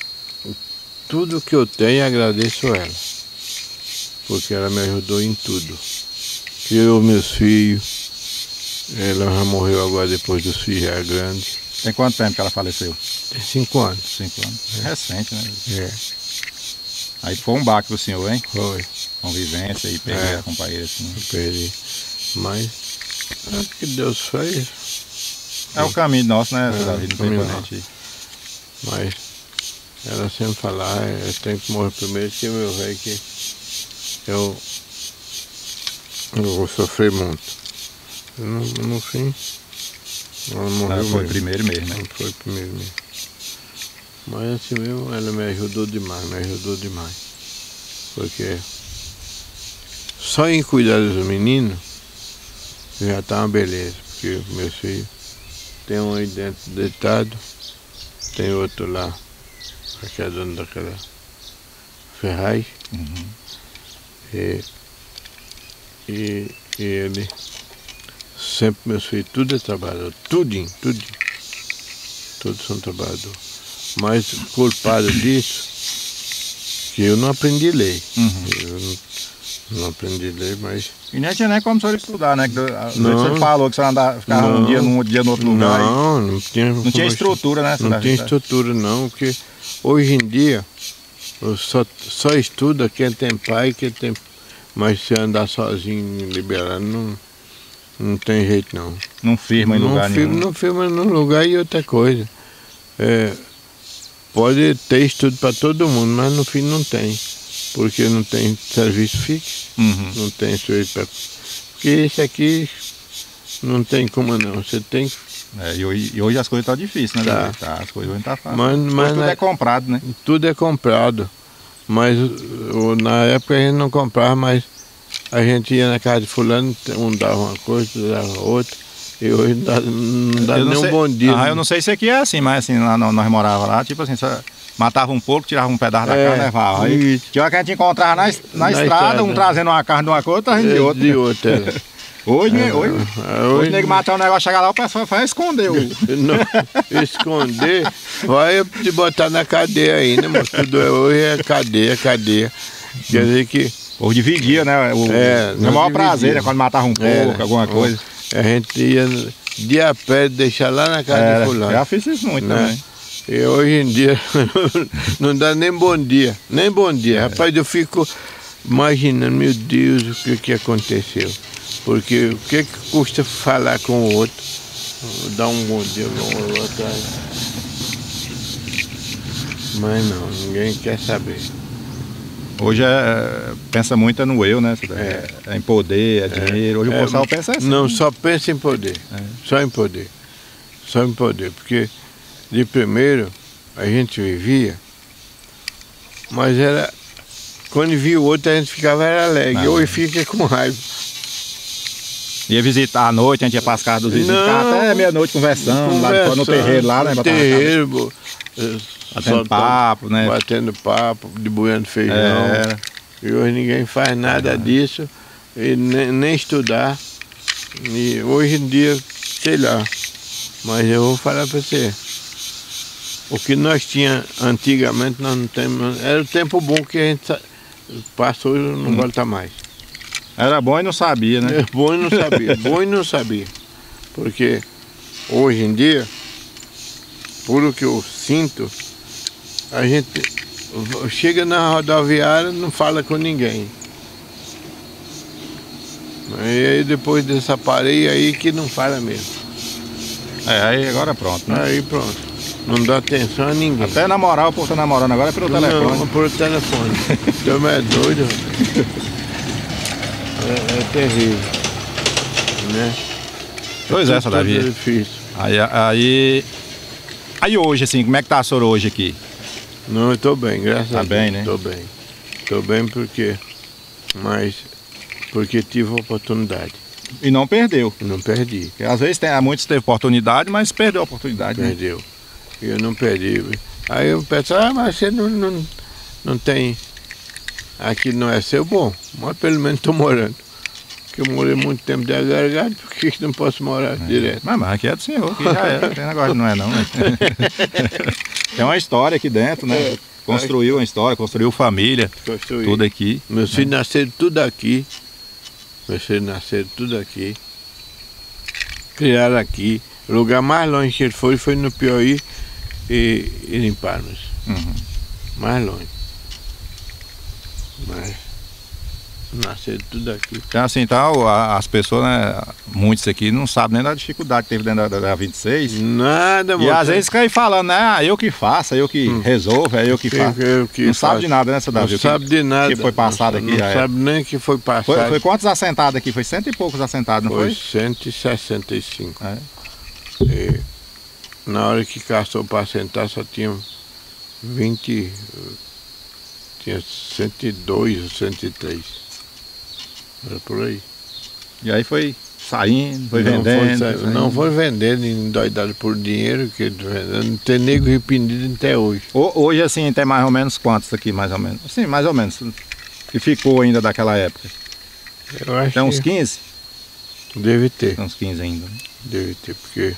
Speaker 2: tudo que eu tenho agradeço a ela. Porque ela me ajudou em tudo. Criou meus filhos. Ela já morreu agora depois dos filhos já grandes.
Speaker 1: Tem quanto tempo que ela faleceu?
Speaker 2: Tem cinco anos.
Speaker 1: Cinco anos. É recente, né?
Speaker 2: É,
Speaker 1: Aí foi um baque pro senhor, hein?
Speaker 2: foi.
Speaker 1: Convivência e perder
Speaker 2: É.
Speaker 1: a companheira assim.
Speaker 2: Eu perdi. Mas é o que Deus fez.
Speaker 1: É o caminho nosso, né, seu
Speaker 2: É,
Speaker 1: Davi? Não tem
Speaker 2: caminho
Speaker 1: pra
Speaker 2: nosso.
Speaker 1: gente.
Speaker 2: Mas ela sempre fala, ah, eu tenho que morrer primeiro que o meu velho que eu, eu vou sofrer muito. E no, no fim, ela morreu
Speaker 1: Ela foi
Speaker 2: mesmo.
Speaker 1: primeiro mesmo, né?
Speaker 2: Ela foi primeiro mesmo. Mas assim mesmo, ela me ajudou demais, me ajudou demais. Porque só em cuidar dos meninos já tá uma beleza. Porque meus filhos tem um aí dentro deitado, tem outro lá, que é dono daquela Ferraz,
Speaker 1: Uhum.
Speaker 2: e, e, e ele sempre, meus filhos, tudo é trabalhador, tudinho, tudinho, todos são trabalhadores. Mas culpado disso, que eu não aprendi a ler,
Speaker 1: Uhum.
Speaker 2: eu não, não aprendi a ler, mas
Speaker 1: E nem tinha nem como o senhor estudar, né? Que do- a-
Speaker 2: Não.
Speaker 1: Você falou que você andava, ficava um
Speaker 2: Não.
Speaker 1: dia num, outro dia no outro lugar. e
Speaker 2: não, não tinha,
Speaker 1: Não tinha estrutura, né, seu
Speaker 2: Não
Speaker 1: Davi?
Speaker 2: tinha estrutura não, porque hoje em dia eu só, só estuda quem tem pai, quem tem. Mas se andar sozinho liberado não, não tem jeito não.
Speaker 1: Não firma em
Speaker 2: não
Speaker 1: lugar
Speaker 2: firma,
Speaker 1: nenhum.
Speaker 2: Não firma num lugar e outra coisa. É, pode ter estudo para todo mundo, mas no fim não tem. Porque não tem serviço fixo,
Speaker 1: Uhum.
Speaker 2: não tem serviço para. Porque esse aqui não tem como não. Você tem que.
Speaker 1: É, e, hoje, e hoje as coisas estão difíceis, né?
Speaker 2: Tá.
Speaker 1: Davi? Tá, as coisas hoje não tá fácil.
Speaker 2: Mas, mas
Speaker 1: tudo
Speaker 2: na-
Speaker 1: é comprado, né?
Speaker 2: tudo é comprado. Mas o- na época a gente não comprava, mas a gente ia na casa de fulano, um dava uma coisa, outro dava outra. E hoje não dá, não dá
Speaker 1: Eu não
Speaker 2: nem um
Speaker 1: sei-
Speaker 2: bom dia.
Speaker 1: Ah, eu não sei se aqui é assim, mas assim, lá no- nós morávamos lá, tipo assim, só matava um pouco, tirava um pedaço da
Speaker 2: É,
Speaker 1: carne e levava. Aí
Speaker 2: isso.
Speaker 1: tinha hora que a gente encontrava na, es- na,
Speaker 2: Na
Speaker 1: estrada,
Speaker 2: estrada.
Speaker 1: um trazendo uma carne de uma coisa, outra de
Speaker 2: É,
Speaker 1: outra.
Speaker 2: de outra. é.
Speaker 1: Hoje, né? hoje,
Speaker 2: É,
Speaker 1: hoje,
Speaker 2: hoje-
Speaker 1: o nego matar um negócio, chegar lá, o pessoal vai esconder. o-
Speaker 2: Não, esconder, vai te botar na cadeia ainda, mas tudo é, hoje é cadeia, cadeia. Quer dizer que
Speaker 1: Ou dividia, né? O,
Speaker 2: É,
Speaker 1: o
Speaker 2: nós
Speaker 1: maior
Speaker 2: dividíamos.
Speaker 1: prazer, né? Quando matava um porco,
Speaker 2: era,
Speaker 1: alguma coisa.
Speaker 2: a gente ia de a pé, deixar lá na casa
Speaker 1: Era,
Speaker 2: de fulano.
Speaker 1: já fiz isso muito
Speaker 2: Né?
Speaker 1: também.
Speaker 2: E hoje em dia não dá nem bom dia, nem bom dia. Rapaz, eu fico imaginando, meu Deus, o que, que aconteceu. Porque o que, que custa falar com o outro, dar um bom dia com o outro. Mas não, ninguém quer saber.
Speaker 1: Hoje é, pensa muito no eu, né? É, é em poder, é dinheiro. Hoje
Speaker 2: É,
Speaker 1: o pessoal pensa assim.
Speaker 2: Não, só pensa em poder.
Speaker 1: É.
Speaker 2: Só em poder. só em poder, porque de primeiro a gente vivia, mas era, quando via o outro a gente ficava era alegre,
Speaker 1: Não.
Speaker 2: hoje fica com raiva.
Speaker 1: Ia visitar à noite, a gente ia para as casas dos vizinhos, ficava até meia-noite conversando, lá de fora no terreiro lá, né?
Speaker 2: No terreiro, bo-
Speaker 1: Batendo
Speaker 2: soltando-
Speaker 1: papo, né?
Speaker 2: Batendo papo, debuiando feijão.
Speaker 1: É.
Speaker 2: E hoje ninguém faz nada disso, e nem, nem estudar. E hoje em dia, sei lá, mas eu vou falar para você. O que nós tínhamos antigamente, nós não temos. Era o tempo bom que a gente sa- passou e não
Speaker 1: Hum.
Speaker 2: volta mais.
Speaker 1: Era bom e não sabia, né?
Speaker 2: É, bom e não sabia, bom e não sabia. Porque hoje em dia, por o que eu sinto, a gente v- chega na rodoviária e não fala com ninguém. E aí depois dessa pareia aí que não fala mesmo.
Speaker 1: É, aí agora pronto, né?
Speaker 2: Aí pronto. Não dá atenção a ninguém.
Speaker 1: Até namorar, o povo tá namorando agora é pelo telefone.
Speaker 2: Não, por telefone. Então é doido. É, é terrível. Né?
Speaker 1: Pois é, seu
Speaker 2: Tudo
Speaker 1: Davi.
Speaker 2: difícil.
Speaker 1: Aí, aí, aí hoje, assim, como é que tá a senhora hoje aqui?
Speaker 2: Não, eu tô bem, graças
Speaker 1: Tá
Speaker 2: a Deus.
Speaker 1: bem, né?
Speaker 2: Tô bem. Tô bem porque, mas porque tive a oportunidade.
Speaker 1: E não perdeu.
Speaker 2: Não perdi.
Speaker 1: Porque às vezes tem, muitos teve oportunidade, mas perdeu a oportunidade. Né?
Speaker 2: Perdeu. Eu não perdi. Aí eu penso, ah, mas você não, não, não tem. Aqui não é seu bom, mas pelo menos estou morando. Porque eu morei muito tempo de agregado, por que que não posso morar
Speaker 1: É.
Speaker 2: direto?
Speaker 1: Mas, mas aqui é do senhor, aqui já é. Não tem negócio, não é não. Né? Tem uma história aqui dentro, né? Construiu uma história, construiu família,
Speaker 2: Construí.
Speaker 1: tudo aqui.
Speaker 2: Meus
Speaker 1: né?
Speaker 2: filhos nasceram tudo aqui. Meus filhos nasceram tudo aqui. Criaram aqui. O lugar mais longe que ele foi foi no Piauí e, e em Palmas.
Speaker 1: Uhum.
Speaker 2: Mais longe. Mas nasceram tudo aqui.
Speaker 1: Então, assim, então, a- as pessoas, né, muitos aqui não sabem nem da dificuldade que teve dentro da, da vinte e seis.
Speaker 2: Nada,
Speaker 1: E
Speaker 2: moço.
Speaker 1: às vezes caem falando, né, ah, eu que faço, eu que resolvo, é eu que
Speaker 2: Que-
Speaker 1: faço.
Speaker 2: que- que
Speaker 1: não sabe
Speaker 2: faço.
Speaker 1: de nada, né, seu
Speaker 2: Não
Speaker 1: Davi? O que-
Speaker 2: sabe de nada.
Speaker 1: que foi passado
Speaker 2: não,
Speaker 1: aqui,
Speaker 2: Não
Speaker 1: é.
Speaker 2: sabe nem que foi passado.
Speaker 1: Foi, foi quantos assentados aqui? Foi cento e poucos assentados, não
Speaker 2: Foi
Speaker 1: foi?
Speaker 2: cento e sessenta e cinco.
Speaker 1: É.
Speaker 2: E na hora que caçou para sentar só tinha vinte, tinha cento e dois ou cento e três. Era por aí.
Speaker 1: E aí foi saindo, foi
Speaker 2: não
Speaker 1: vendendo.
Speaker 2: Foi, sa-
Speaker 1: foi
Speaker 2: não
Speaker 1: saindo.
Speaker 2: foi vendendo, endoidado por dinheiro, que vendendo. Não tem nego arrependido até hoje.
Speaker 1: Ho- Hoje, assim, tem mais ou menos quantos aqui, mais ou menos? Sim, mais ou menos. Que ficou ainda daquela época.
Speaker 2: Eu acho
Speaker 1: Tem uns
Speaker 2: que
Speaker 1: quinze?
Speaker 2: deve ter,
Speaker 1: Tem uns quinze ainda. né?
Speaker 2: deve ter, porque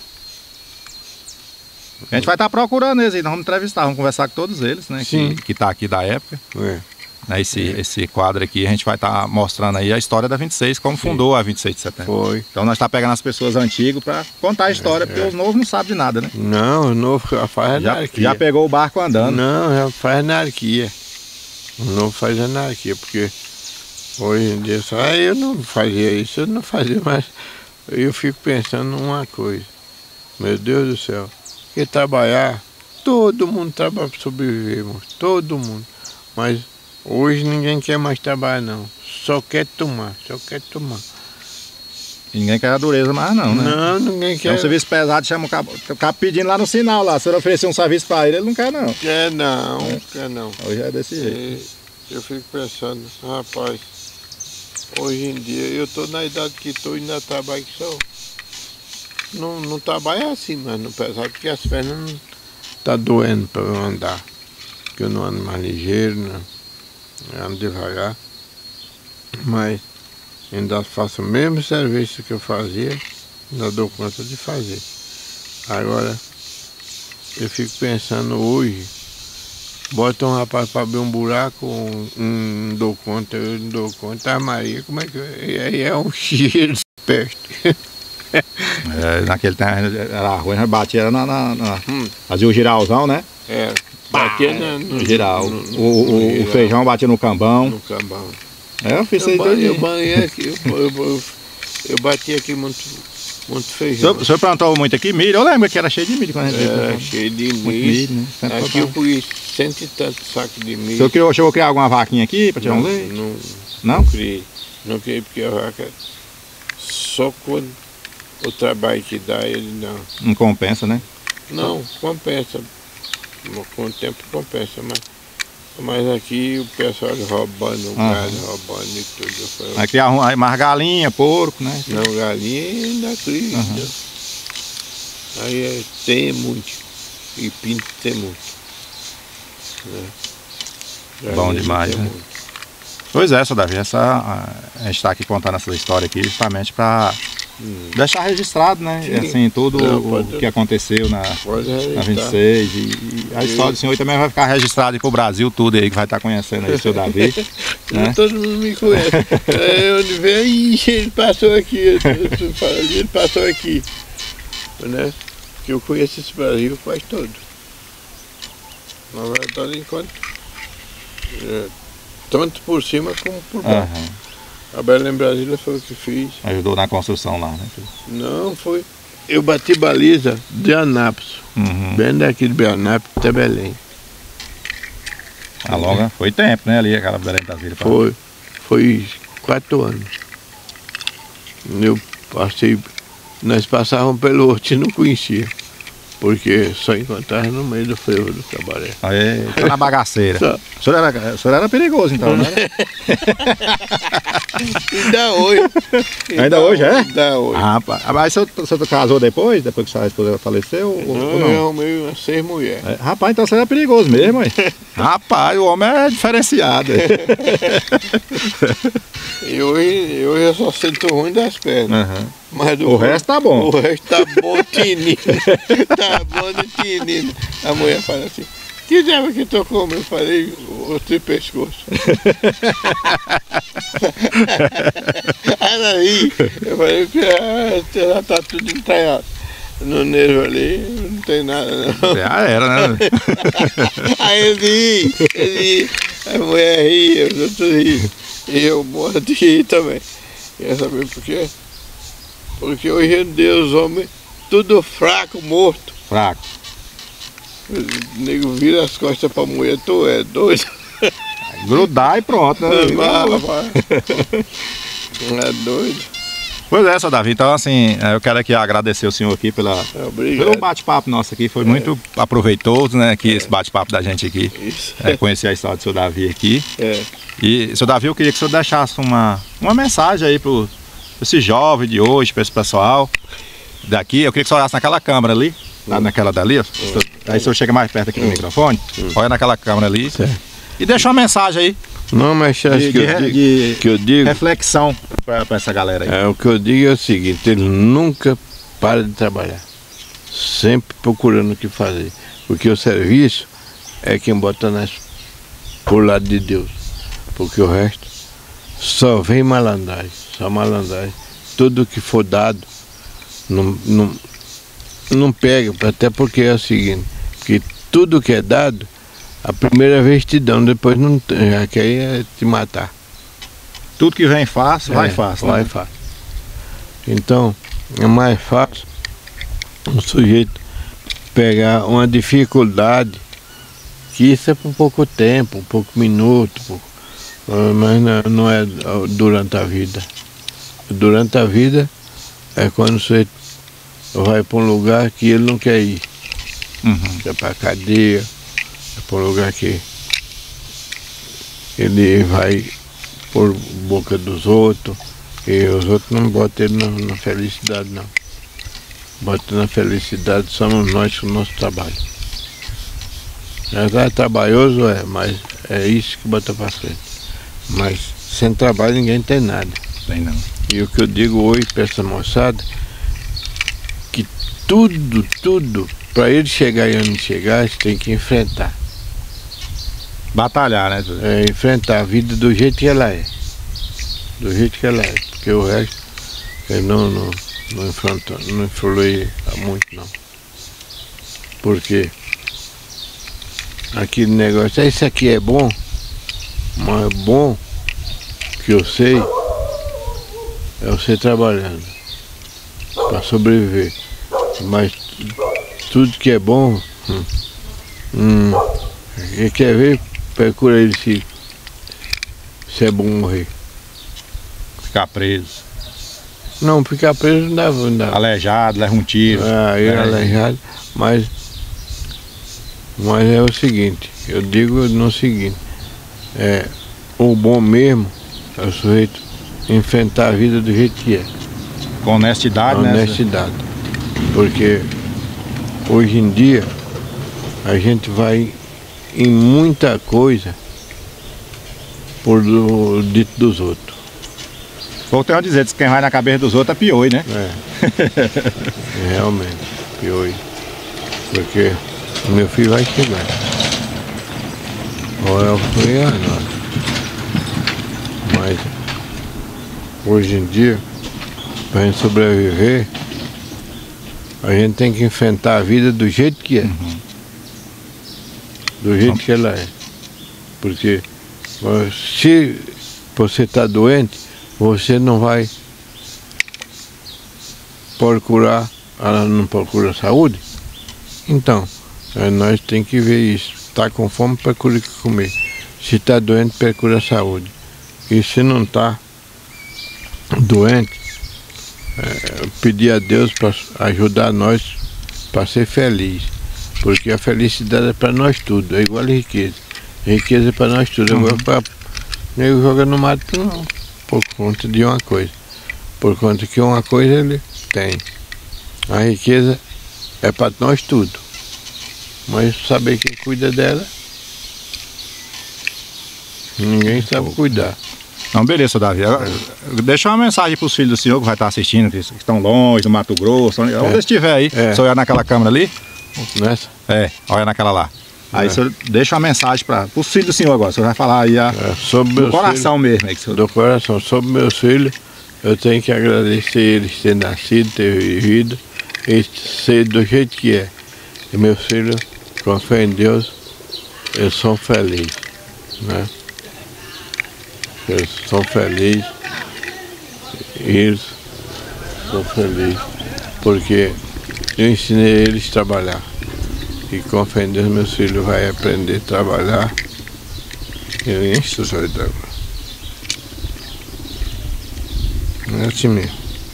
Speaker 1: A gente vai estar procurando eles aí, nós vamos entrevistar, vamos conversar com todos eles, né?
Speaker 2: Sim.
Speaker 1: Que, que tá aqui da época.
Speaker 2: é,
Speaker 1: Né, esse, esse quadro aqui, a gente vai estar mostrando aí a história da vinte e seis, como
Speaker 2: Sim.
Speaker 1: fundou a vinte e seis de setembro.
Speaker 2: foi.
Speaker 1: Então nós está pegando as pessoas antigas para contar a história, porque
Speaker 2: é.
Speaker 1: os novos não sabem de nada, né?
Speaker 2: Não, o novo já faz
Speaker 1: Já,
Speaker 2: anarquia.
Speaker 1: já pegou o barco andando.
Speaker 2: Não, já faz anarquia. O novo faz anarquia, porque hoje em dia só ah, eu não fazia isso, eu não fazia, mas eu fico pensando numa coisa. Meu Deus do céu, que trabalhar, todo mundo trabalha para sobreviver, irmão, todo mundo. Mas hoje ninguém quer mais trabalhar não, só quer tomar, só quer tomar.
Speaker 1: E ninguém quer a dureza mais não, né?
Speaker 2: Não, ninguém
Speaker 1: É um
Speaker 2: quer.
Speaker 1: serviço pesado, chama o cabo, o cabo pedindo lá no sinal lá. Se ele oferecer um serviço para ele, ele não quer não.
Speaker 2: Quer não, quer não.
Speaker 1: Hoje é desse jeito.
Speaker 2: E eu fico pensando, rapaz, hoje em dia eu estou na idade que estou e ainda trabalho que sou. Não, não trabalho assim, mas no pesado porque as pernas não tá doendo para eu andar. Porque eu não ando mais ligeiro, não. Eu ando devagar. Mas ainda faço o mesmo serviço que eu fazia, ainda dou conta de fazer. Agora, eu fico pensando hoje, bota um rapaz para abrir um buraco, um, um não dou conta, eu não dou conta. Ah, Maria, como é que. E aí é um cheiro de peste.
Speaker 1: É, naquele tempo era ruim, nós batia era na, na, na-
Speaker 2: Hum.
Speaker 1: fazia o giralzão, né?
Speaker 2: É, batia na- no,
Speaker 1: No giral.
Speaker 2: no- no-
Speaker 1: o, o-
Speaker 2: no
Speaker 1: o
Speaker 2: giral,
Speaker 1: feijão batia no cambão.
Speaker 2: no cambão.
Speaker 1: É, eu fiz isso aí
Speaker 2: Eu, ba- eu
Speaker 1: doidinho.
Speaker 2: banhei aqui, eu, eu, eu, eu bati aqui muito, muito
Speaker 1: O
Speaker 2: feijão.
Speaker 1: senhor, o senhor plantou muito aqui milho? Eu lembro que era cheio de milho quando a gente
Speaker 2: Era
Speaker 1: veio.
Speaker 2: cheio de
Speaker 1: Muito
Speaker 2: milho.
Speaker 1: milho, né? Sempre
Speaker 2: Aqui eu
Speaker 1: plantava.
Speaker 2: fui cento e tantos sacos de
Speaker 1: O
Speaker 2: milho.
Speaker 1: senhor criou, chegou a criar alguma vaquinha aqui para tirar um
Speaker 2: não,
Speaker 1: leite?
Speaker 2: não,
Speaker 1: Não?
Speaker 2: não criei. Não criei porque a vaca só quando o trabalho que dá, ele não.
Speaker 1: Não compensa, né?
Speaker 2: Não, compensa. Com o tempo compensa, mas, mas aqui o pessoal roubando o gado, uhum. roubando e tudo. Falei,
Speaker 1: aqui arruma mais galinha, porco, né?
Speaker 2: Não, galinha ainda cria. Uhum. Aí é, tem muito. E pinto tem muito. Né?
Speaker 1: Bom demais, né? Muito. Pois é, seu Davi, essa, a, a gente está aqui contando essa história aqui justamente para hum. deixar registrado, né? Sim. Assim, tudo não, o pode, que aconteceu na, na vinte e seis. E, e a história do senhor também vai ficar registrada para o Brasil, tudo aí que vai estar conhecendo aí o seu Davi. Né?
Speaker 2: Todo mundo me conhece. É, onde vem, ele passou aqui, ele passou aqui. Né? Que eu conheço esse Brasil quase todo. Na verdade, enquanto. É, tanto por cima como por baixo. Uhum. A Belém Brasília foi o que fiz.
Speaker 1: Ajudou na construção lá, né?
Speaker 2: Não, foi. Eu bati baliza de Anápolis. Uhum. Bem daqui de Anápolis até Belém.
Speaker 1: A longa foi tempo, né? Ali aquela Belém Brasília.
Speaker 2: Foi. Foi quatro anos. Eu passei. Nós passávamos pelo outro e não conhecia. Porque só encontrava no meio do frevo do cabaré.
Speaker 1: Aí, tá na bagaceira. Só. O, senhor era, o senhor era perigoso então, né?
Speaker 2: Ainda hoje.
Speaker 1: Ainda, Ainda hoje, é?
Speaker 2: Ainda hoje.
Speaker 1: Ah, rapaz. Mas o senhor casou depois? Depois que sua esposa faleceu?
Speaker 2: Não, ou não? Eu arrumei umas seis mulheres.
Speaker 1: É, rapaz, então você era perigoso mesmo, hein? Rapaz, o homem é diferenciado.
Speaker 2: E hoje, hoje eu só sinto ruim das pernas. Uhum. Mas
Speaker 1: o resto tá bom.
Speaker 2: O resto tá bom, tinindo. Tá bom de tinindo. A mulher fala assim, que diabo que tô comendo? Eu falei, o teu pescoço. Aí, eu falei, ela tá tudo entranhado. No nervo ali, não tem nada não.
Speaker 1: Já era, né?
Speaker 2: Aí ele ri, ele ri. A mulher ri, os outros ri. E eu morro de rir também. Quer saber por quê? Porque hoje em dia os homens, tudo fraco, morto.
Speaker 1: Fraco.
Speaker 2: O nego vira as costas pra mulher, tu é doido.
Speaker 1: Grudar e pronto, né?
Speaker 2: Não é doido.
Speaker 1: Pois é, seu Davi, então assim, eu quero aqui agradecer o senhor aqui pela, pelo bate-papo nosso aqui, foi é. muito aproveitoso, né, aqui, é. esse bate-papo da gente aqui, é, conhecer a história do seu Davi aqui. É. E, seu Davi, eu queria que o senhor deixasse uma, uma mensagem aí para esse jovem de hoje, para esse pessoal daqui. Eu queria que o senhor olhasse naquela câmera ali, lá naquela dali, ó. Aí o senhor chega mais perto aqui do microfone, olha naquela câmera ali certo. E deixa uma mensagem aí.
Speaker 2: Não, mas acho
Speaker 1: de,
Speaker 2: que, eu
Speaker 1: de,
Speaker 2: digo,
Speaker 1: de
Speaker 2: que eu digo
Speaker 1: reflexão para essa galera aí.
Speaker 2: É, o que eu digo é o seguinte, ele nunca para de trabalhar, sempre procurando o que fazer, porque o serviço é quem bota nós por lado de Deus, porque o resto só vem malandragem, só malandragem, tudo que for dado não, não, não pega, até porque é o seguinte, que tudo que é dado a primeira vez te dão, depois não já quer é te matar.
Speaker 1: Tudo que vem fácil, é, vai fácil.
Speaker 2: Vai
Speaker 1: né?
Speaker 2: fácil. Então, é mais fácil o sujeito pegar uma dificuldade, que isso é por pouco tempo, um pouco minuto, pouco, mas não é durante a vida. Durante a vida é quando você vai para um lugar que ele não quer ir. Uhum. É para a cadeia. É por um lugar que ele vai por boca dos outros e os outros não botam ele na, na felicidade não. Botam na felicidade somos nós com o nosso trabalho. É trabalhoso, é, mas é isso que bota para frente. Mas sem trabalho ninguém tem nada.
Speaker 1: Tem não.
Speaker 2: E o que eu digo hoje para essa moçada, que tudo, tudo, para ele chegar e onde chegar, eles têm que enfrentar.
Speaker 1: Batalhar, né?
Speaker 2: É, enfrentar a vida do jeito que ela é. Do jeito que ela é. Porque o resto, ele não, não, não enfrentou, não influi muito não. Porque aquele negócio, isso aqui é bom, mas é bom que eu sei, é você trabalhando para sobreviver. Mas tudo que é bom, hum, hum, quem quer ver, procura ele se, se é bom morrer.
Speaker 1: Ficar preso.
Speaker 2: Não, ficar preso não dava, não dava.
Speaker 1: Aleijado, leva um tiro.
Speaker 2: Ah, eu
Speaker 1: é.
Speaker 2: aleijado, mas, mas é o seguinte, eu digo no seguinte, é, o bom mesmo é o sujeito enfrentar a vida do jeito que é.
Speaker 1: Com honestidade, né?
Speaker 2: Honestidade. Porque hoje em dia a gente vai em muita coisa por do dito dos outros.
Speaker 1: Voltei a dizer, que quem vai na cabeça dos outros é pior, né?
Speaker 2: É, realmente, pior. Porque o meu filho vai chegar. Ou eu fui a nós. Mas hoje em dia, para a gente sobreviver, a gente tem que enfrentar a vida do jeito que é.
Speaker 1: Uhum.
Speaker 2: Do jeito que ela é. Porque se você está doente, você não vai procurar, ela não procura saúde. Então, nós temos que ver isso. Está com fome, procura o que comer. Se está doente, procura saúde. E se não está doente, é, pedir a Deus para ajudar nós para ser feliz. Porque a felicidade é para nós tudo, é igual a riqueza. A riqueza é para nós tudo.
Speaker 1: Uhum.
Speaker 2: Agora, para nego joga no mato, não. Por conta de uma coisa. Por conta que uma coisa ele tem. A riqueza é para nós tudo. Mas saber quem cuida dela, ninguém sabe cuidar.
Speaker 1: Não, beleza, Davi. Deixa uma mensagem para os filhos do senhor que vai estar assistindo, que estão longe, do Mato Grosso, onde é. estiver aí. É. Só olhar naquela câmera ali.
Speaker 2: Nessa?
Speaker 1: É, olha naquela lá. Aí é. o senhor deixa uma mensagem para os filhos do senhor agora. O senhor vai falar aí a,
Speaker 2: é, sobre
Speaker 1: do coração filhos, mesmo. Aí, senhor...
Speaker 2: Do coração. Sobre meus filhos, eu tenho que agradecer eles ter nascido, ter vivido, e ser do jeito que é. E meus filhos, com fé em Deus, eles são felizes, né? Eles são felizes, eles são felizes, porque eu ensinei eles a trabalhar. E com fé em Deus, meus filhos vão aprender a trabalhar. Eu encho o sonho d'água. É assim mesmo.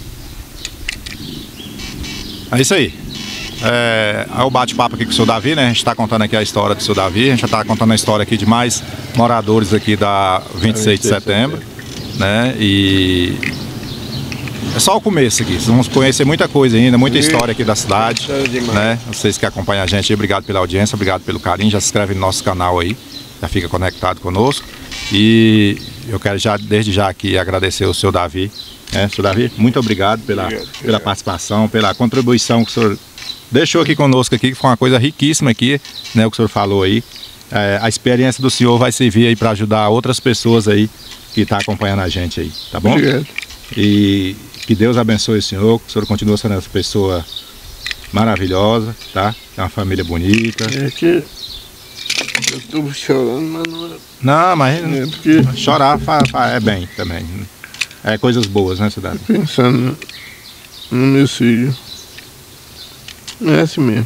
Speaker 1: É isso aí. É, é o bate-papo aqui com o seu Davi, né? A gente está contando aqui a história do seu Davi. A gente já está contando a história aqui de mais moradores aqui da vinte e seis de setembro, né? E é só o começo aqui. Vocês vão conhecer muita coisa ainda, muita história aqui da cidade, né? Vocês que acompanham a gente, obrigado pela audiência, obrigado pelo carinho. Já se inscreve no nosso canal aí, já fica conectado conosco. E eu quero já, desde já aqui, agradecer o seu Davi. É, seu Davi, muito obrigado pela, obrigado, obrigado. pela participação, pela contribuição que o senhor deixou aqui conosco aqui, que foi uma coisa riquíssima aqui, né, o que o senhor falou aí. É, a experiência do senhor vai servir aí para ajudar outras pessoas aí que estão tá acompanhando a gente aí, tá bom?
Speaker 2: Obrigado.
Speaker 1: E que Deus abençoe o senhor, que o senhor continue sendo essa pessoa maravilhosa, tá? É uma família bonita.
Speaker 2: É que eu estou chorando, mas não é...
Speaker 1: Não, mas
Speaker 2: é porque...
Speaker 1: chorar fa, fa, é bem também. É coisas boas, né, cidade?
Speaker 2: Pensando no meu filho. É assim mesmo.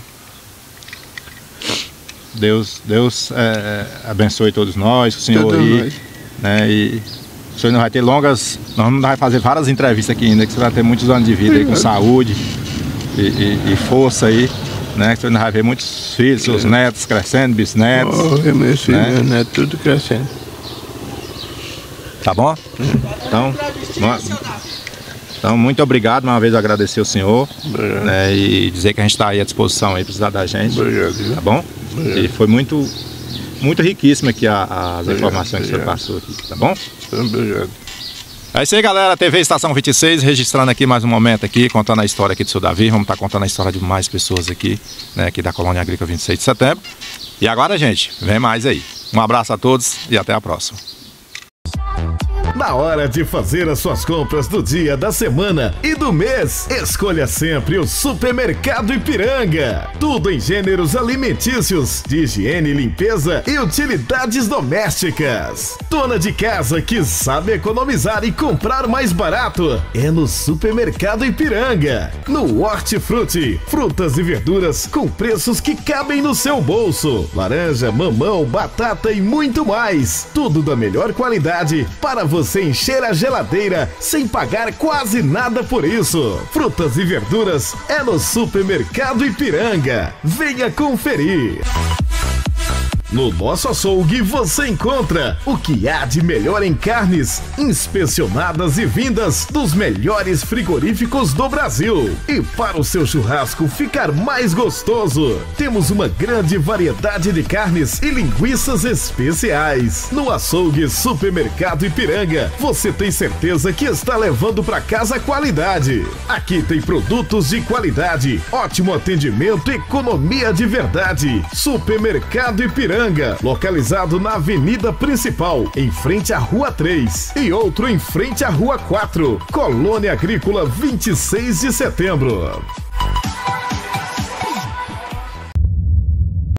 Speaker 1: Deus, Deus é, abençoe todos nós, o senhor
Speaker 2: todos
Speaker 1: aí,
Speaker 2: nós.
Speaker 1: Né? E o senhor não vai ter longas, nós vamos fazer várias entrevistas aqui ainda, que você vai ter muitos anos de vida aí, com saúde e, e, e força aí, né? Que o senhor não vai ver muitos filhos, seus é. netos crescendo, bisnetos.
Speaker 2: Oh, meus filhos, né? Meus netos, tudo crescendo.
Speaker 1: Tá bom? É. Então, então, muito obrigado, uma vez agradecer o senhor, né, e dizer que a gente está aí à disposição aí, precisar da gente.
Speaker 2: Obrigado.
Speaker 1: Tá bom? Obrigado. E foi muito, muito riquíssima aqui a, as obrigado, informações obrigado. que o senhor passou aqui, tá bom?
Speaker 2: Obrigado.
Speaker 1: É isso aí, galera, T V Estação vinte e seis, registrando aqui mais um momento aqui, contando a história aqui do seu Davi. Vamos estar tá contando a história de mais pessoas aqui, né, aqui da Colônia Agrícola vinte e seis de setembro. E agora, gente, vem mais aí. Um abraço a todos e até a próxima.
Speaker 3: Na hora de fazer as suas compras do dia, da semana e do mês, escolha sempre o Supermercado Ipiranga. Tudo em gêneros alimentícios, de higiene, limpeza e utilidades domésticas. Dona de casa que sabe economizar e comprar mais barato é no Supermercado Ipiranga. No Hortifruti, frutas e verduras com preços que cabem no seu bolso. Laranja, mamão, batata e muito mais. Tudo da melhor qualidade para você você encher a geladeira sem pagar quase nada por isso. Frutas e verduras é no Supermercado Ipiranga. Venha conferir. No nosso açougue você encontra o que há de melhor em carnes, inspecionadas e vindas dos melhores frigoríficos do Brasil. E para o seu churrasco ficar mais gostoso, temos uma grande variedade de carnes e linguiças especiais. No açougue Supermercado Ipiranga, você tem certeza que está levando para casa qualidade. Aqui tem produtos de qualidade, ótimo atendimento e economia de verdade. Supermercado Ipiranga, localizado na Avenida Principal, em frente à Rua três, e outro em frente à Rua quatro, Colônia Agrícola vinte e seis de Setembro.